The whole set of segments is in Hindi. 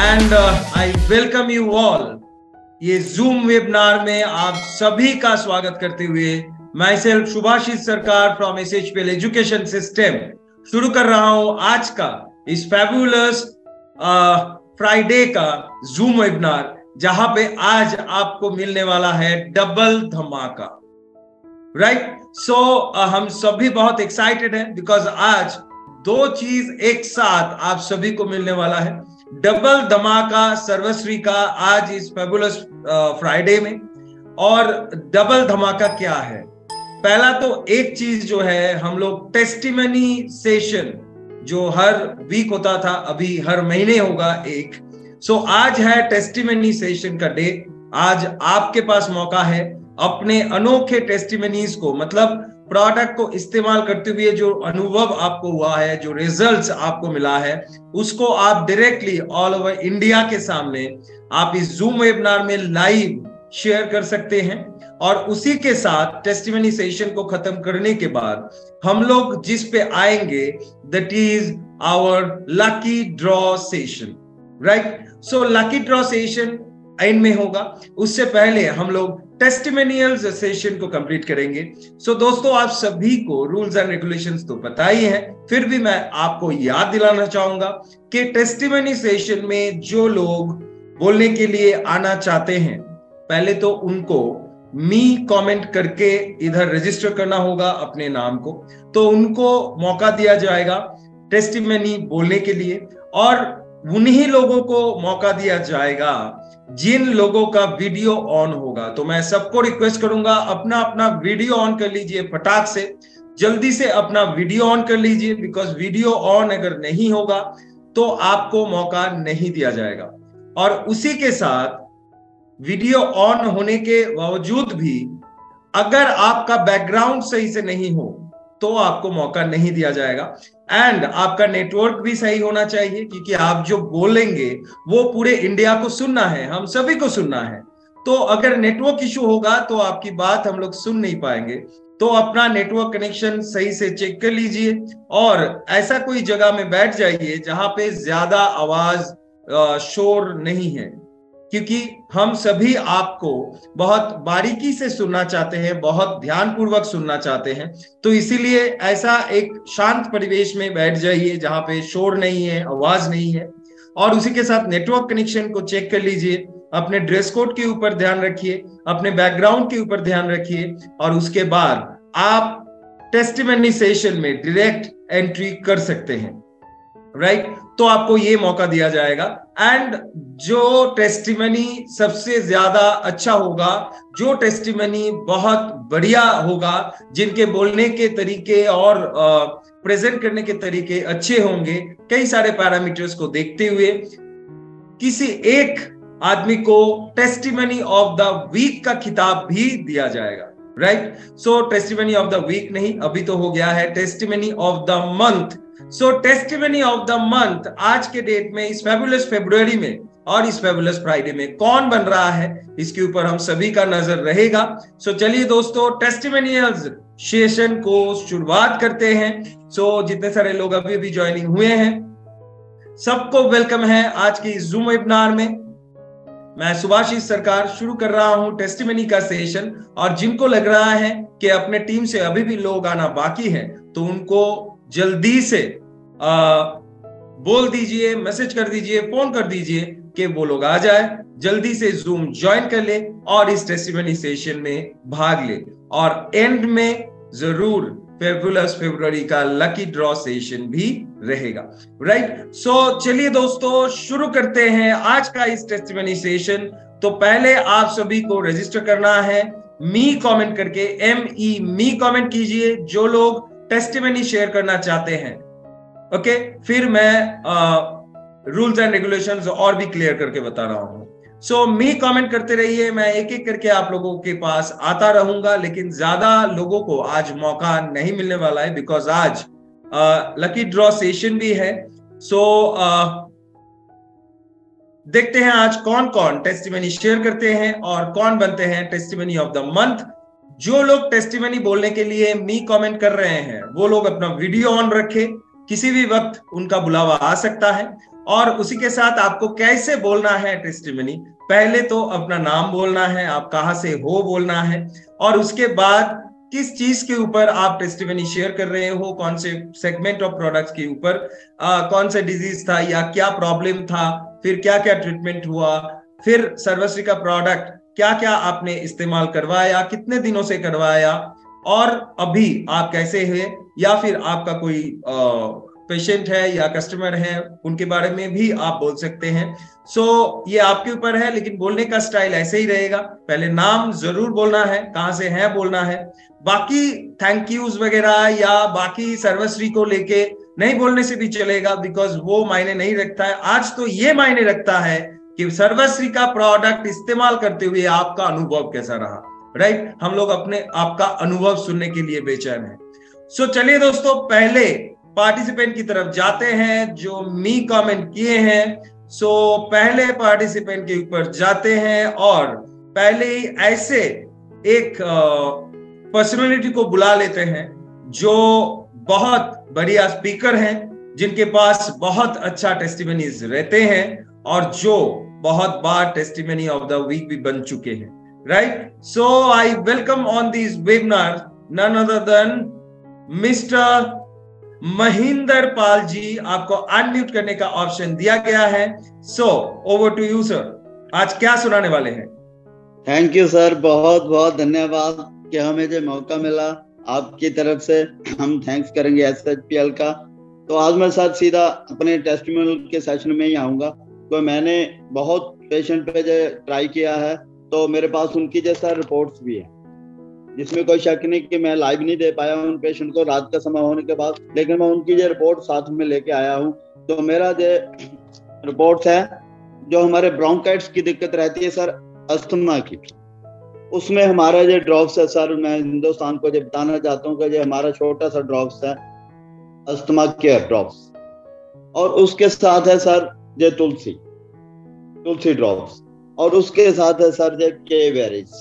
And I welcome you all. ये जूम वेबिनार में आप सभी का स्वागत करते हुए माई सेल्फ सुभाषिस सरकार फ्रॉम SHPL एजुकेशन सिस्टम शुरू कर रहा हूं आज का इस फैबुलस फ्राइडे का जूम वेबिनार, जहां पे आज आपको मिलने वाला है डबल धमाका। राइट, सो हम सभी बहुत एक्साइटेड हैं बिकॉज आज दो चीज एक साथ आप सभी को मिलने वाला है। डबल धमाका सर्वश्री का आज इस फैबुलस फ्राइडे में। और डबल धमाका क्या है? पहला तो एक चीज जो है, हम लोग टेस्टिमनी सेशन जो हर वीक होता था, अभी हर महीने होगा एक। सो आज है टेस्टिमनी सेशन का डे। आज आपके पास मौका है अपने अनोखे टेस्टिमनीज को, मतलब प्रोडक्ट को इस्तेमाल करते हुए जो अनुभव आपको हुआ है, जो रिजल्ट्स आपको मिला है, उसको आप डायरेक्टली ऑल ओवर इंडिया के सामने आप इस जूम वेबिनार में लाइव शेयर कर सकते हैं। और उसी के साथ टेस्टिमनी सेशन को खत्म करने के बाद हम लोग जिस पे आएंगे, that is our lucky draw session. Right, so lucky draw session end में होगा। उससे पहले हम लोग टेस्टिमोनियल्स सेशन को कंप्लीट करेंगे। सो दोस्तों, आप सभी को रूल्स एंड रेगुलेशंस तो पता ही है, फिर भी मैं आपको याद दिलाना चाहूंगा कि टेस्टिमनी सेशन में जो लोग बोलने के लिए आना चाहते हैं, पहले तो उनको मी कमेंट करके इधर रजिस्टर करना होगा अपने नाम को, तो उनको मौका दिया जाएगा टेस्टिमनी बोलने के लिए। और उन्हीं लोगों को मौका दिया जाएगा जिन लोगों का वीडियो ऑन होगा। तो मैं सबको रिक्वेस्ट करूंगा, अपना अपना वीडियो ऑन कर लीजिए, फटाक से जल्दी से अपना वीडियो ऑन कर लीजिए, बिकॉज वीडियो ऑन अगर नहीं होगा तो आपको मौका नहीं दिया जाएगा। और उसी के साथ वीडियो ऑन होने के बावजूद भी अगर आपका बैकग्राउंड सही से नहीं हो तो आपको मौका नहीं दिया जाएगा। एंड आपका नेटवर्क भी सही होना चाहिए, क्योंकि आप जो बोलेंगे वो पूरे इंडिया को सुनना है, हम सभी को सुनना है। तो अगर नेटवर्क इशू होगा तो आपकी बात हम लोग सुन नहीं पाएंगे। तो अपना नेटवर्क कनेक्शन सही से चेक कर लीजिए और ऐसा कोई जगह में बैठ जाइए जहां पे ज्यादा आवाज शोर नहीं है, क्योंकि हम सभी आपको बहुत बारीकी से सुनना चाहते हैं, बहुत ध्यानपूर्वक सुनना चाहते हैं। तो इसीलिए ऐसा एक शांत परिवेश में बैठ जाइए जहां पे शोर नहीं है, आवाज नहीं है। और उसी के साथ नेटवर्क कनेक्शन को चेक कर लीजिए, अपने ड्रेस कोड के ऊपर ध्यान रखिए, अपने बैकग्राउंड के ऊपर ध्यान रखिए, और उसके बाद आप टेस्टिमनी सेशन में डायरेक्ट एंट्री कर सकते हैं। राइट, तो आपको ये मौका दिया जाएगा। एंड जो टेस्टिमनी सबसे ज्यादा अच्छा होगा, जो टेस्टिमनी बहुत बढ़िया होगा, जिनके बोलने के तरीके और प्रेजेंट करने के तरीके अच्छे होंगे, कई सारे पैरामीटर्स को देखते हुए किसी एक आदमी को टेस्टिमनी ऑफ द वीक का खिताब भी दिया जाएगा। Right, so testimony of the week नहीं, अभी तो हो गया है testimony of the month. So testimony of the month आज के डेट में, इस फैबुलस फरवरी में और इस फैबुलस फ्राइडे में कौन बन रहा है, इसके ऊपर हम सभी का नजर रहेगा। सो चलिए दोस्तों, टेस्टिमोनियल्स सेशन को शुरुआत करते हैं। सो जितने सारे लोग अभी अभी ज्वाइनिंग हुए हैं, सबको वेलकम है आज की जूम वेबिनार में। मैं सुभाषिस सरकार शुरू कर रहा हूं टेस्टिमनी का सेशन। और जिनको लग रहा है कि अपने टीम से अभी भी लोग आना बाकी है, तो उनको जल्दी से बोल दीजिए, मैसेज कर दीजिए, फोन कर दीजिए कि वो लोग आ जाए, जल्दी से जूम ज्वाइन कर ले और इस टेस्टिमनी सेशन में भाग ले। और एंड में जरूर फैबुलस फरवरी का लकी ड्रॉ सेशन भी रहेगा। राइट, सो चलिए दोस्तों शुरू करते हैं आज का इस टेस्टिमनी सेशन। तो पहले आप सभी को रजिस्टर करना है मी कमेंट करके, ME मी कमेंट कीजिए जो लोग टेस्टिमनी शेयर करना चाहते हैं। ओके, फिर मैं रूल्स एंड रेगुलेशंस और भी क्लियर करके बता रहा हूं। सो मी कमेंट करते रहिए, मैं एक एक करके आप लोगों के पास आता रहूंगा, लेकिन ज्यादा लोगों को आज मौका नहीं मिलने वाला है, बिकॉज आज लकी ड्रॉ सेशन भी है। सो देखते हैं आज कौन कौन टेस्टिमनी शेयर करते हैं और कौन बनते हैं टेस्टिमनी ऑफ द मंथ। जो लोग टेस्टिमनी बोलने के लिए मी कमेंट कर रहे हैं, वो लोग अपना वीडियो ऑन रखें, किसी भी वक्त उनका बुलावा आ सकता है। और उसी के साथ आपको कैसे बोलना है टेस्टिमनी, पहले तो अपना नाम बोलना है, आप कहाँ से हो बोलना है, और उसके बाद किस चीज के ऊपर आप टेस्टिमनी शेयर कर रहे हो, कौन से सेगमेंट ऑफ प्रोडक्ट्स के ऊपर, कौन सा डिजीज था या क्या प्रॉब्लम था, फिर क्या क्या ट्रीटमेंट हुआ, फिर सर्वश्री का प्रोडक्ट क्या क्या आपने इस्तेमाल करवाया, कितने दिनों से करवाया, और अभी आप कैसे हैं, या फिर आपका कोई पेशेंट है या कस्टमर है, उनके बारे में भी आप बोल सकते हैं। ये आपके ऊपर है, लेकिन बोलने का स्टाइल ऐसे ही रहेगा। पहले नाम जरूर बोलना है, कहां से है बोलना है, बाकी थैंक यूज वगैरह या बाकी सर्वश्री को लेके नहीं बोलने से भी चलेगा, बिकॉज वो मायने नहीं रखता है। आज तो ये मायने रखता है कि सर्वश्री का प्रोडक्ट इस्तेमाल करते हुए आपका अनुभव कैसा रहा, राइट? हम लोग अपने आपका अनुभव सुनने के लिए बेचैन है। चलिए दोस्तों, पहले पार्टिसिपेंट की तरफ जाते हैं जो मी कमेंट किए हैं। पहले पार्टिसिपेंट के ऊपर जाते हैं और पहले ही ऐसे एक पर्सनालिटी को बुला लेते हैं जो बहुत बढ़िया स्पीकर हैं, जिनके पास बहुत अच्छा टेस्टिमनीज रहते हैं और जो बहुत बार टेस्टिमनी ऑफ द वीक भी बन चुके हैं, right? I welcome on this webinar none other than mister Mahendra Pal ji. आपको अनम्यूट करने का ऑप्शन दिया गया है। ओवर टू यू सर, आज क्या सुनाने वाले हैं? थैंक यू सर, बहुत बहुत धन्यवाद कि हमें जो मौका मिला आपकी तरफ से, हम थैंक्स करेंगे SHPL का। तो आज मैं सर सीधा अपने टेस्टिमोनियल के सेशन में ही आऊंगा। तो मैंने बहुत पेशेंट पे जो ट्राई किया है, तो मेरे पास उनकी जैसा रिपोर्ट्स भी है, जिसमें कोई शक नहीं कि मैं लाइव नहीं दे पाया उन पेशेंट को रात का समय होने के बाद, लेकिन मैं उनकी जो रिपोर्ट साथ में लेके आया हूँ। तो मेरा जो रिपोर्ट्स है, जो हमारे ब्रोंकाइटिस की दिक्कत रहती है सर, अस्थमा की, उसमें हमारा जो ड्रॉप्स है सर, मैं हिंदुस्तान को जो बताना चाहता हूँ कि जो हमारा छोटा सा ड्रॉप्स है अस्थमा केयर ड्रॉप्स, और उसके साथ है सर जो तुलसी ड्रॉप्स, और उसके साथ है सर जो K-Veris।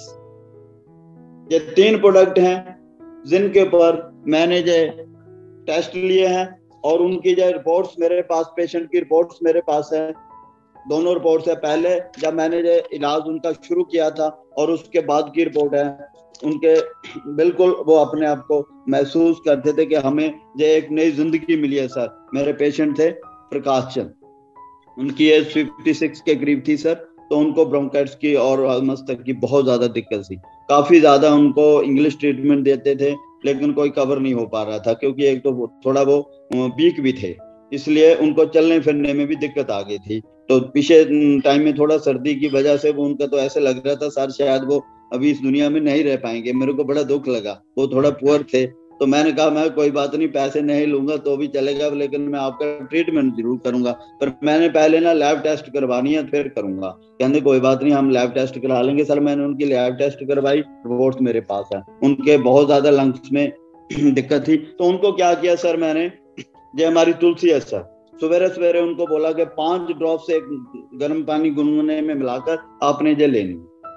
ये 3 प्रोडक्ट हैं जिनके ऊपर मैंने जो टेस्ट लिए हैं, और उनकी जो रिपोर्ट्स मेरे पास, पेशेंट की रिपोर्ट्स मेरे पास है। दोनों रिपोर्ट्स है, पहले जब मैंने जो इलाज उनका शुरू किया था और उसके बाद की रिपोर्ट है उनके। बिल्कुल वो अपने आप को महसूस करते थे कि हमें जो एक नई जिंदगी मिली है सर। मेरे पेशेंट थे प्रकाश चंद, उनकी एज 56 के करीब थी सर। तो उनको ब्रोंकाइटिस की और मस्तक की बहुत ज्यादा दिक्कत थी, काफी ज्यादा उनको इंग्लिश ट्रीटमेंट देते थे, लेकिन कोई कवर नहीं हो पा रहा था, क्योंकि एक तो थोड़ा वो वीक भी थे, इसलिए उनको चलने फिरने में भी दिक्कत आ गई थी। तो पिछले टाइम में थोड़ा सर्दी की वजह से वो उनका तो ऐसे लग रहा था सर शायद वो अभी इस दुनिया में नहीं रह पाएंगे। मेरे को बड़ा दुख लगा, वो थोड़ा पुअर थे। तो मैंने कहा मैं कोई बात नहीं, पैसे नहीं लूंगा तो भी चलेगा, लेकिन मैं आपका ट्रीटमेंट जरूर करूंगा, पर मैंने पहले ना लैब टेस्ट करवानी है फिर करूंगा। कहते कोई बात नहीं, हम लैब टेस्ट करा लेंगे सर। मैंने उनकी लैब टेस्ट करवाई, रिपोर्ट मेरे पास है। उनके बहुत ज्यादा लंग्स में दिक्कत थी। तो उनको क्या किया सर मैंने, जो हमारी तुलसी है सर, सवेरे सवेरे उनको बोला कि 5 ड्रॉप से गर्म पानी गुनगुने में मिलाकर आपने जो लेनी,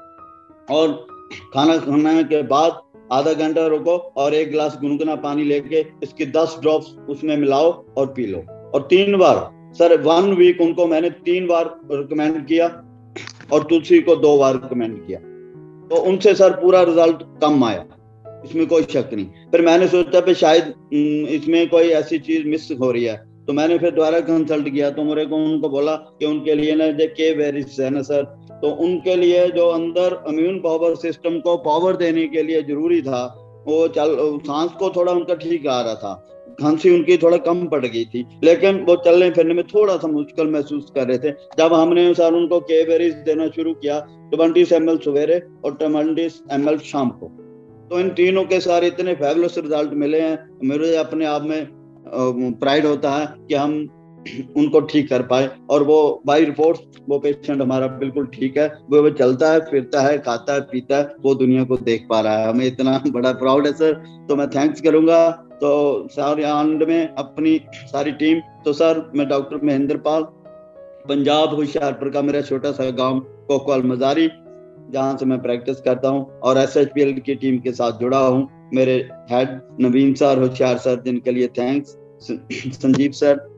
और खाना खाने के बाद आधा घंटा रुको और 1 गिलास गुनगुना पानी लेके इसकी 10 ड्रॉप्स उसमें मिलाओ और पी लो। और 3 बार सर, 1 वीक उनको मैंने 3 बार रिकमेंड किया और तुलसी को 2 बार रिकमेंड किया। तो उनसे सर पूरा रिजल्ट कम आया, इसमें कोई शक नहीं। फिर मैंने सोचा कि शायद इसमें कोई ऐसी चीज मिस हो रही है, तो मैंने फिर दोबारा कंसल्ट किया। तो मेरे को उनको बोला कि उनके लिए ना जो K-Veris है ना सर, तो उनके लिए जो अंदर इम्यून पावर सिस्टम को पावर देने के लिए जरूरी था, वो सांस को थोड़ा उनका ठीक आ रहा था, खांसी उनकी थोड़ा कम पड़ गई थी, लेकिन वो चलने फिरने में थोड़ा सा मुश्किल महसूस कर रहे थे। जब हमने सर उनको K-Veris देना शुरू किया, 20 ml सवेरे और 20 ml शाम को, तो इन तीनों के सारे इतने फैबुलस रिजल्ट मिले हैं। मेरे अपने आप में प्राइड होता है कि हम उनको ठीक कर पाए, और वो बाय रिपोर्ट वो पेशेंट हमारा बिल्कुल ठीक है, वो चलता है, फिरता है, खाता है, पीता है, वो दुनिया को देख पा रहा है। हमें इतना बड़ा प्राउड है सर। तो मैं थैंक्स करूंगा तो सारे एंड में अपनी सारी टीम। तो सर मैं डॉक्टर महेंद्र पाल, पंजाब होशियारपुर का मेरा छोटा सा गांव कोकवाल मजारी, जहां से मैं प्रैक्टिस करता हूं और SHPL की टीम के साथ जुड़ा हूं। मेरे head Naveen sir, Hoshiar sir, जिनके लिए थैंक्स, संजीव सर,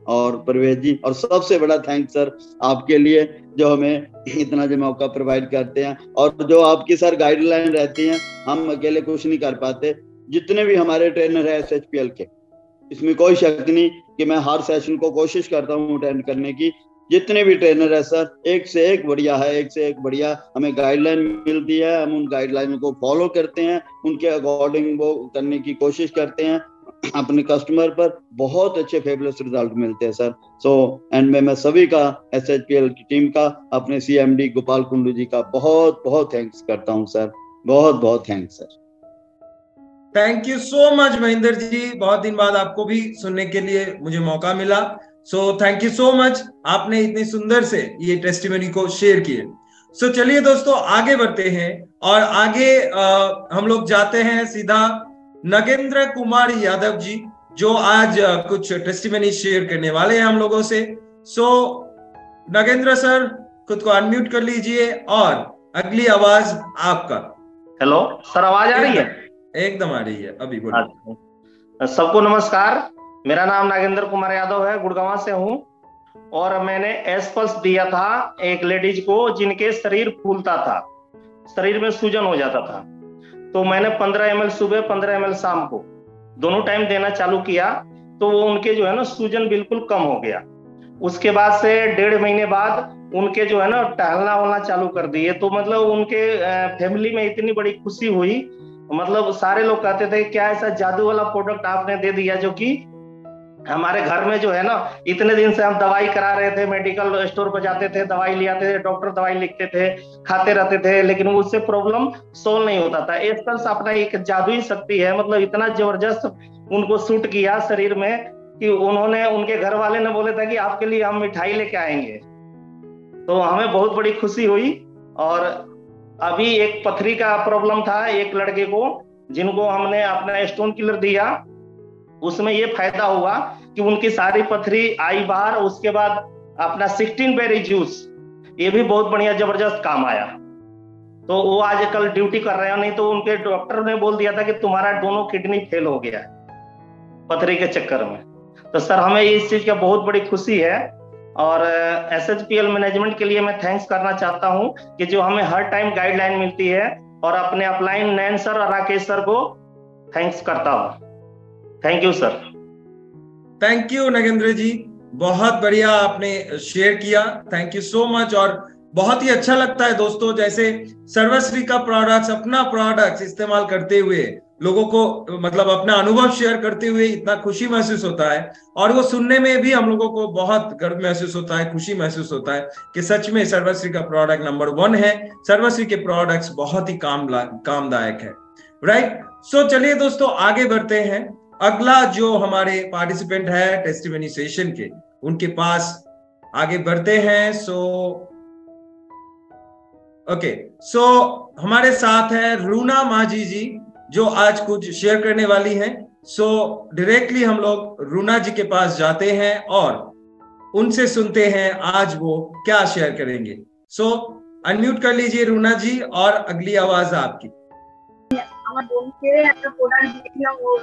और परवेज जी, और सबसे बड़ा थैंक्स सर आपके लिए जो हमें इतना जो मौका प्रोवाइड करते हैं, और जो आपकी सर गाइडलाइन रहती है, हम अकेले कुछ नहीं कर पाते। जितने भी हमारे ट्रेनर है SHPL के, इसमें कोई शक नहीं कि मैं हर सेशन को कोशिश करता हूँ अटेंड करने की। जितने भी ट्रेनर है सर, एक से एक बढ़िया है, एक से एक बढ़िया हमें गाइडलाइन मिलती है, हम उन गाइडलाइन को फॉलो करते हैं, उनके अकॉर्डिंग वो करने की कोशिश करते हैं, अपने कस्टमर पर बहुत अच्छे फेबुलस रिजल्ट मिलते हैं सर। सो एंड में मैं सभी का, SHPL की टीम का, अपने CMD गोपाल कुंडू जी का बहुत बहुत थैंक्स करता हूँ सर। बहुत बहुत thanks sir. Thank you so much Mahendra ji, बहुत दिन बाद आपको भी सुनने के लिए मुझे मौका मिला। So thank you so much, आपने इतनी सुंदर से ये टेस्टिमनी को शेयर किए। सो चलिए दोस्तों आगे बढ़ते हैं, और आगे हम लोग जाते हैं सीधा नगेंद्र कुमार यादव जी, जो आज कुछ टेस्टिमनी शेयर करने वाले हैं हम लोगों से। सो नगेंद्र सर, खुद को अनम्यूट कर लीजिए और अगली आवाज आपका। हेलो सर, आवाज आ रही है? एकदम आ रही है, अभी बोलिए। अच्छा, सबको नमस्कार। मेरा नाम नागेंद्र कुमार यादव है, गुड़गांव से हूँ। और मैंने एस्पल्स दिया था एक लेडीज को जिनके शरीर फूलता था, शरीर में सूजन हो जाता था। तो मैंने 15 ml सुबह, 15 ml शाम को, दोनों टाइम देना चालू किया। तो वो उनके जो है ना सूजन बिल्कुल कम हो गया। उसके बाद से 1.5 महीने बाद उनके जो है ना टहलना वलना चालू कर दिए। तो मतलब उनके फैमिली में इतनी बड़ी खुशी हुई, मतलब सारे लोग कहते थे क्या ऐसा जादू वाला प्रोडक्ट आपने दे दिया, जो कि हमारे घर में जो है ना इतने दिन से हम दवाई करा रहे थे, मेडिकल स्टोर पर जाते थे, दवाई ले आते थे, डॉक्टर दवाई लिखते थे, खाते रहते थे, लेकिन उससे प्रॉब्लम सोल्व नहीं होता था। एस्पल्स अपना एक जादुई शक्ति है, मतलब इतना जबरदस्त उनको सूट किया शरीर में कि उन्होंने, उनके घर वाले ने बोले था कि आपके लिए हम मिठाई लेके आएंगे। तो हमें बहुत बड़ी खुशी हुई। और अभी एक पथरी का प्रॉब्लम था एक लड़के को, जिनको हमने अपना स्टोन किलर दिया, उसमें ये फायदा हुआ कि उनकी सारी पथरी आई बाहर। उसके बाद अपना 16 बेरी जूस, ये भी बहुत बढ़िया जबरदस्त काम आया। तो वो आजकल ड्यूटी कर रहे हैं, नहीं तो उनके डॉक्टर ने बोल दिया था कि तुम्हारा दोनों किडनी फेल हो गया पथरी के चक्कर में। तो सर हमें इस चीज का बहुत बड़ी खुशी है। और SHPL मैनेजमेंट के लिए मैं थैंक्स करना चाहता हूं कि जो हमें हर टाइम गाइडलाइन मिलती है, और अपने अपलाइन नैन सर और राकेश सर को थैंक्स करता हूं। Thank you sir. Thank you Nagendra ji, बहुत बढ़िया आपने शेयर किया, थैंक यू सो मच। और बहुत ही अच्छा लगता है दोस्तों, जैसे सर्वश्री का प्रोडक्ट्स, अपना प्रोडक्ट्स इस्तेमाल करते हुए लोगों को, मतलब अपना अनुभव शेयर करते हुए इतना खुशी महसूस होता है। और वो सुनने में भी हम लोगों को बहुत गर्व महसूस होता है, खुशी महसूस होता है कि सच में सर्वश्री का प्रोडक्ट नंबर 1 है। सर्वश्री के प्रोडक्ट्स बहुत ही कामदायक है, राइट। सो चलिए दोस्तों आगे बढ़ते हैं। अगला जो हमारे पार्टिसिपेंट है टेस्टिमनी सेशन के, उनके पास आगे बढ़ते हैं। सो हमारे साथ है रूना माझी जी, जो आज कुछ शेयर करने वाली हैं। सो डायरेक्टली हम लोग रूना जी के पास जाते हैं और उनसे सुनते हैं आज वो क्या शेयर करेंगे। सो अनम्यूट कर लीजिए रूना जी, और अगली आवाज आपकी। আমার বোনকে একটা প্রোডাক্ট দিয়েছিলাম, ওর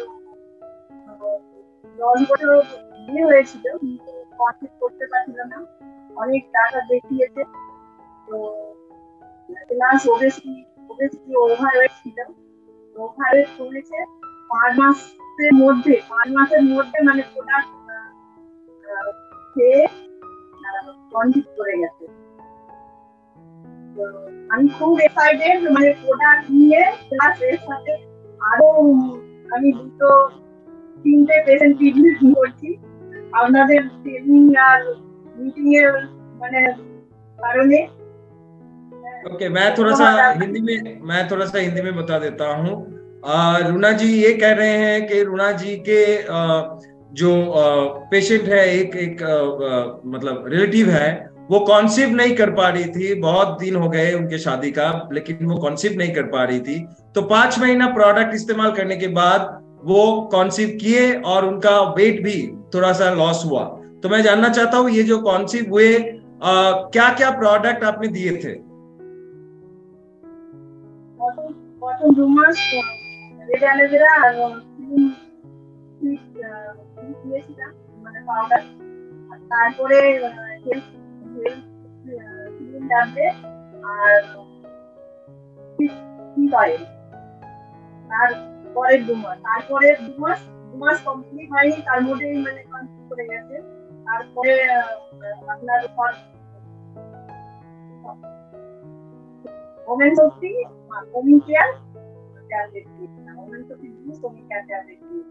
10 বছর বিয়ে হয়েছিল, কিন্তু কনসিভ করতে পারছিল না, অনেক ডাক্তার দেখিয়েছে। তো প্লাস ওবেসিটি ওভারওয়েট ছিল, ওভারওয়েট কমেছে 5 মাসের মধ্যে মানে প্রোডাক্ট খেয়ে কনসিভ করে গেছে। আমি খুব এক্সাইটেড, মানে প্রোডাক্ট নিয়ে প্লাস এর সাথে আরো আমি 2-3টে পেশেন্ট ট্রিটমেন্ট করছি আপনাদের ট্রেনিং আর मीटिंग এর মানে কারণে। ओके, मैं थोड़ा सा हिंदी में बता देता हूँ। रूना जी ये कह रहे हैं कि रूना जी के जो पेशेंट है, एक मतलब रिलेटिव है, वो कॉन्सीव नहीं कर पा रही थी। बहुत दिन हो गए उनके शादी का, लेकिन वो कॉन्सीव नहीं कर पा रही थी। तो 5 महीना प्रोडक्ट इस्तेमाल करने के बाद वो कॉन्सीव किए और उनका वेट भी थोड़ा सा लॉस हुआ। तो मैं जानना चाहता हूँ, ये जो कॉन्सीव हुए, क्या क्या प्रोडक्ट आपने दिए थे? প্রথম 2 মাস রেড অ্যালোভেরা আর দিয়েছিলাম, মানে পাউডার। তারপরে হেলথ লাগবে আর তারপরে 2 মাস কমপ্লিট হয়নি, তার মধ্যেই মানে কমপ্লিট করে গেছে। তারপরে আপনার women Shakti women care women Shakti women care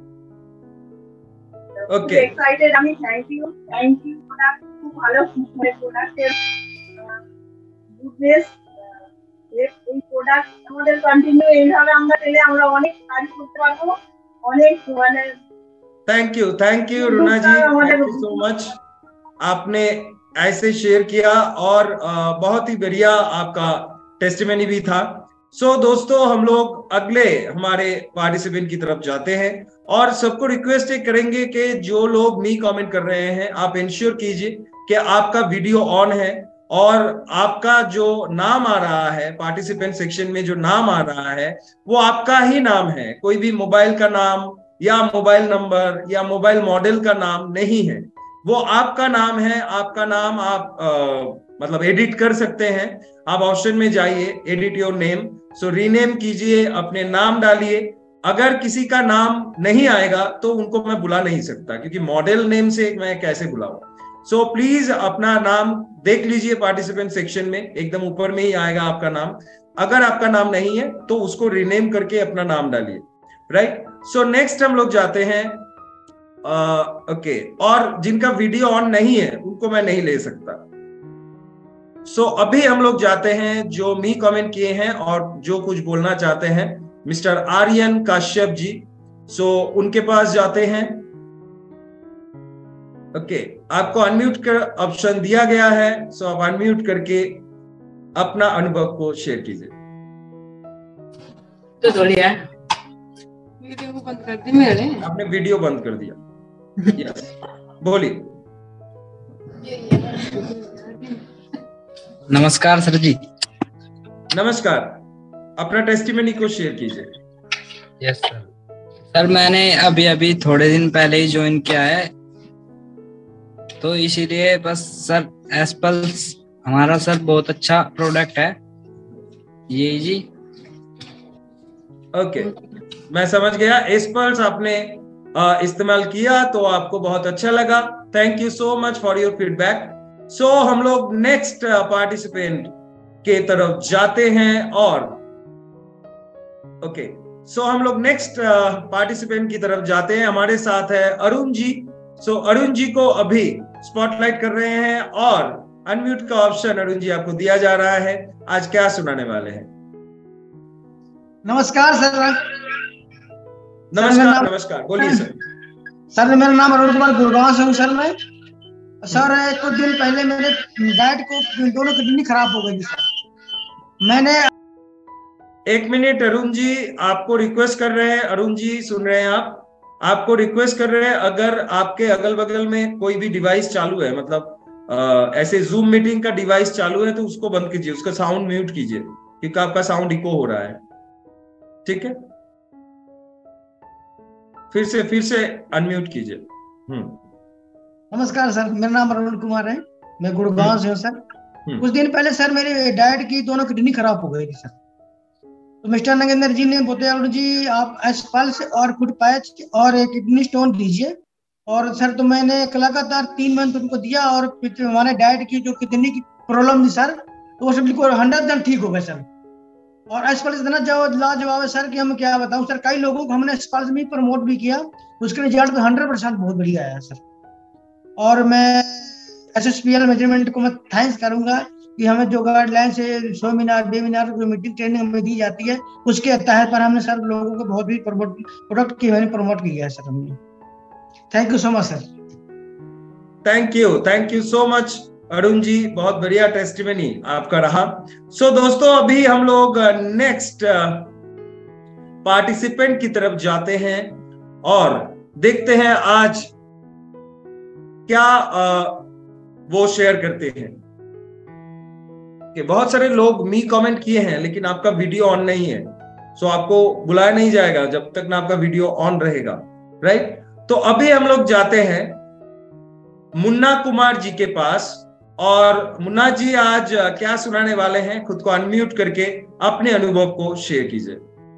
okay, excited আমি। থ্যাংক ইউ প্রোডাক্ট খুব ভালো প্রোডাক্টের গুডনেস। এই প্রোডাক্ট আমাদের কন্টিনিউ এইভাবে আমরা পেলে আমরা অনেক কাজ করতে পারবো, অনেক মানে। Thank you Runa ji, thank you so much. आपने ऐसे शेयर किया और बहुत ही बढ़िया आपका टेस्टिमनी भी था। सो दोस्तों, हम लोग अगले हमारे पार्टिसिपेंट की तरफ जाते हैं और सबको रिक्वेस्ट करेंगे कि जो लोग मी कमेंट कर रहे हैं, आप इंश्योर कीजिए कि आपका वीडियो ऑन है और आपका जो नाम आ रहा है पार्टिसिपेंट सेक्शन में, जो नाम आ रहा है वो आपका ही नाम है, कोई भी मोबाइल का नाम या मोबाइल नंबर या मोबाइल मॉडल का नाम नहीं है, वो आपका नाम है। आपका नाम आप मतलब एडिट कर सकते हैं। आप ऑप्शन में जाइए, edit your name, so rename कीजिए, अपने नाम डालिए। अगर किसी का नाम नहीं आएगा तो उनको मैं बुला नहीं सकता, क्योंकि मॉडल नेम से मैं कैसे बुलाऊं। सो प्लीज अपना नाम देख लीजिए पार्टिसिपेंट सेक्शन में, एकदम ऊपर में ही आएगा आपका नाम। अगर आपका नाम नहीं है तो उसको रीनेम करके अपना नाम डालिए, राइट। सो नेक्स्ट हम लोग जाते हैं ओके, और जिनका वीडियो ऑन नहीं है उनको मैं नहीं ले सकता। सो अभी हम लोग जाते हैं जो मी कमेंट किए हैं और जो कुछ बोलना चाहते हैं, मिस्टर आर्यन काश्यप जी। सो उनके पास जाते हैं। ओके, आपको अनम्यूट कर ऑप्शन दिया गया है, सो आप अनम्यूट करके अपना अनुभव को शेयर कीजिए। तो वीडियो को बंद कर दी मैंने। आपने वीडियो बंद कर दिया? यस, बोलिए। नमस्कार सर जी। नमस्कार, अपना टेस्टिमनी को शेयर कीजिए। यस सर, मैंने अभी थोड़े दिन पहले ही ज्वाइन किया है, तो इसीलिए बस सर एसपल्स हमारा सर बहुत अच्छा प्रोडक्ट है ये जी। ओके, मैं समझ गया। एसपल्स आपने इस्तेमाल किया तो आपको बहुत अच्छा लगा। Thank you so much for your feedback. So हम लोग नेक्स्ट पार्टिसिपेंट के तरफ जाते हैं और ओके, सो हम लोग नेक्स्ट पार्टिसिपेंट की तरफ जाते हैं। हमारे साथ है अरुण जी। सो अरुण जी को अभी स्पॉटलाइट कर रहे हैं और अनम्यूट का ऑप्शन अरुण जी आपको दिया जा रहा है। आज क्या सुनाने वाले हैं? नमस्कार सर। नमस्कार, बोलिए सर। सर मेरा नाम अरुण कुमार, गुड़गांव से हूँ सर मैं। सर कुछ दिन पहले मेरे डैड को दोनों किडनी खराब हो गई थी सर। मैंने 1 मिनट अरुण जी, आपको रिक्वेस्ट कर रहे हैं। अरुण जी सुन रहे हैं आप? आपको रिक्वेस्ट कर रहे हैं, अगर आपके अगल बगल में कोई भी डिवाइस चालू है, मतलब ऐसे जूम मीटिंग का डिवाइस चालू है, तो उसको बंद कीजिए, उसका साउंड म्यूट कीजिए, क्योंकि आपका साउंड इको हो रहा है। ठीक है, फिर से अनम्यूट कीजिए। नमस्कार सर, मेरा नाम अरुण कुमार है, मैं गुड़गांव से हूँ सर। कुछ दिन पहले सर मेरे डैड की दोनों किडनी खराब हो गई थी सर। तो मिस्टर नागेंद्र जी ने बताया, अरुण जी आप एसपल्स और फुट पैच और एक किडनी स्टोन दीजिए। और सर तो मैंने लगातार 3 मंथ उनको दिया और हमारे डैड की जो किडनी की प्रॉब्लम थी सर, तो वो सब बिल्कुल 100% ठीक हो गए सर। और एसपल्स इतना लाजवाब है सर कि हम क्या बताऊं सर। कई लोगों को हमने एसपल्स में प्रमोट भी किया, उसके रिजल्ट 100% बहुत बढ़िया आया सर। और मैं SSPL मेजरमेंट को मैं थैंक्स करूंगा कि हमें जो गाइडलाइन से सेमिनार वेबिनार जो मीटिंग ट्रेनिंग हमें दी जाती है, उसके तहत पर हमने सर लोगों को बहुत भी प्रोडक्ट की मैंने प्रमोट किया है सर हमने। Thank you so much sir. Thank you so much Arun ji, बहुत बढ़िया टेस्टिमनी आपका रहा। सो दोस्तों, अभी हम लोग नेक्स्ट पार्टिसिपेंट की तरफ जाते हैं और देखते हैं आज क्या वो शेयर करते हैं। कि बहुत सारे लोग मी कमेंट किए हैं लेकिन आपका वीडियो ऑन नहीं है, सो आपको बुलाया नहीं जाएगा जब तक ना आपका वीडियो ऑन रहेगा, राइट। तो अभी हम लोग जाते हैं मुन्ना कुमार जी के पास। और मुन्ना जी आज क्या सुनाने वाले हैं, खुद को अनम्यूट करके अपने अनुभव को शेयर कीजिए।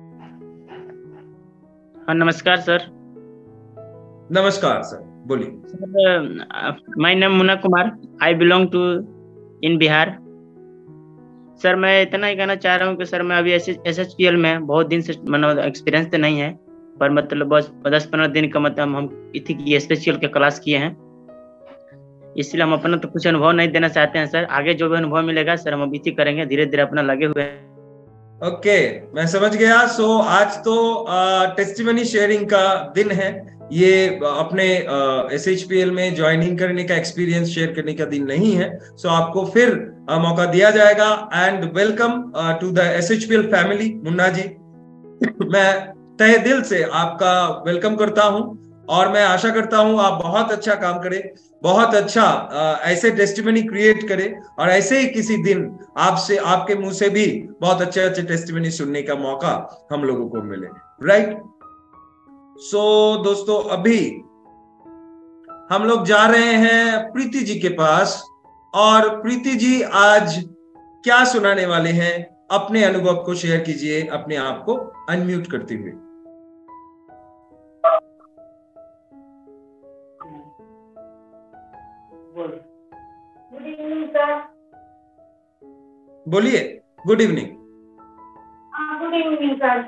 नमस्कार सर। नमस्कार सर, बोलिए। My name Munna Kumar, I belong to in Bihar. Sir मैं इतना ही कहना चाह रहा हूँ कि सर मैं अभी SHPL में बहुत दिन से मतलब एक्सपीरियंस तो नहीं है, पर मतलब बस 10-15 दिन का मतलब हम इथी की SPL के क्लास किए हैं, इसलिए हम अपना तो कुछ अनुभव नहीं देना चाहते हैं सर। आगे जो भी अनुभव मिलेगा सर हम इथी करेंगे, धीरे धीरे अपना लगे हुए हैं। ओके, मैं समझ गया। सो आज तो टेस्टिमनी शेयरिंग का दिन है, ये अपने SHPL में ज्वाइनिंग करने का एक्सपीरियंस शेयर करने का दिन नहीं है। सो आपको फिर मौका दिया जाएगा। And welcome to the SHPL family Munna ji. मैं तहे दिल से आपका वेलकम करता हूं और मैं आशा करता हूं आप बहुत अच्छा काम करें, बहुत अच्छा ऐसे टेस्टिमनी क्रिएट करें और ऐसे ही किसी दिन आपसे, आपके मुंह से भी बहुत अच्छे अच्छे टेस्टिमनी सुनने का मौका हम लोगों को मिले, राइट। सो दोस्तों, अभी हम लोग जा रहे हैं प्रीति जी के पास और प्रीति जी आज क्या सुनाने वाले हैं, अपने अनुभव को शेयर कीजिए अपने आप को अनम्यूट करते हुए। Good evening sir. बोलिए। Good evening. Good evening sir.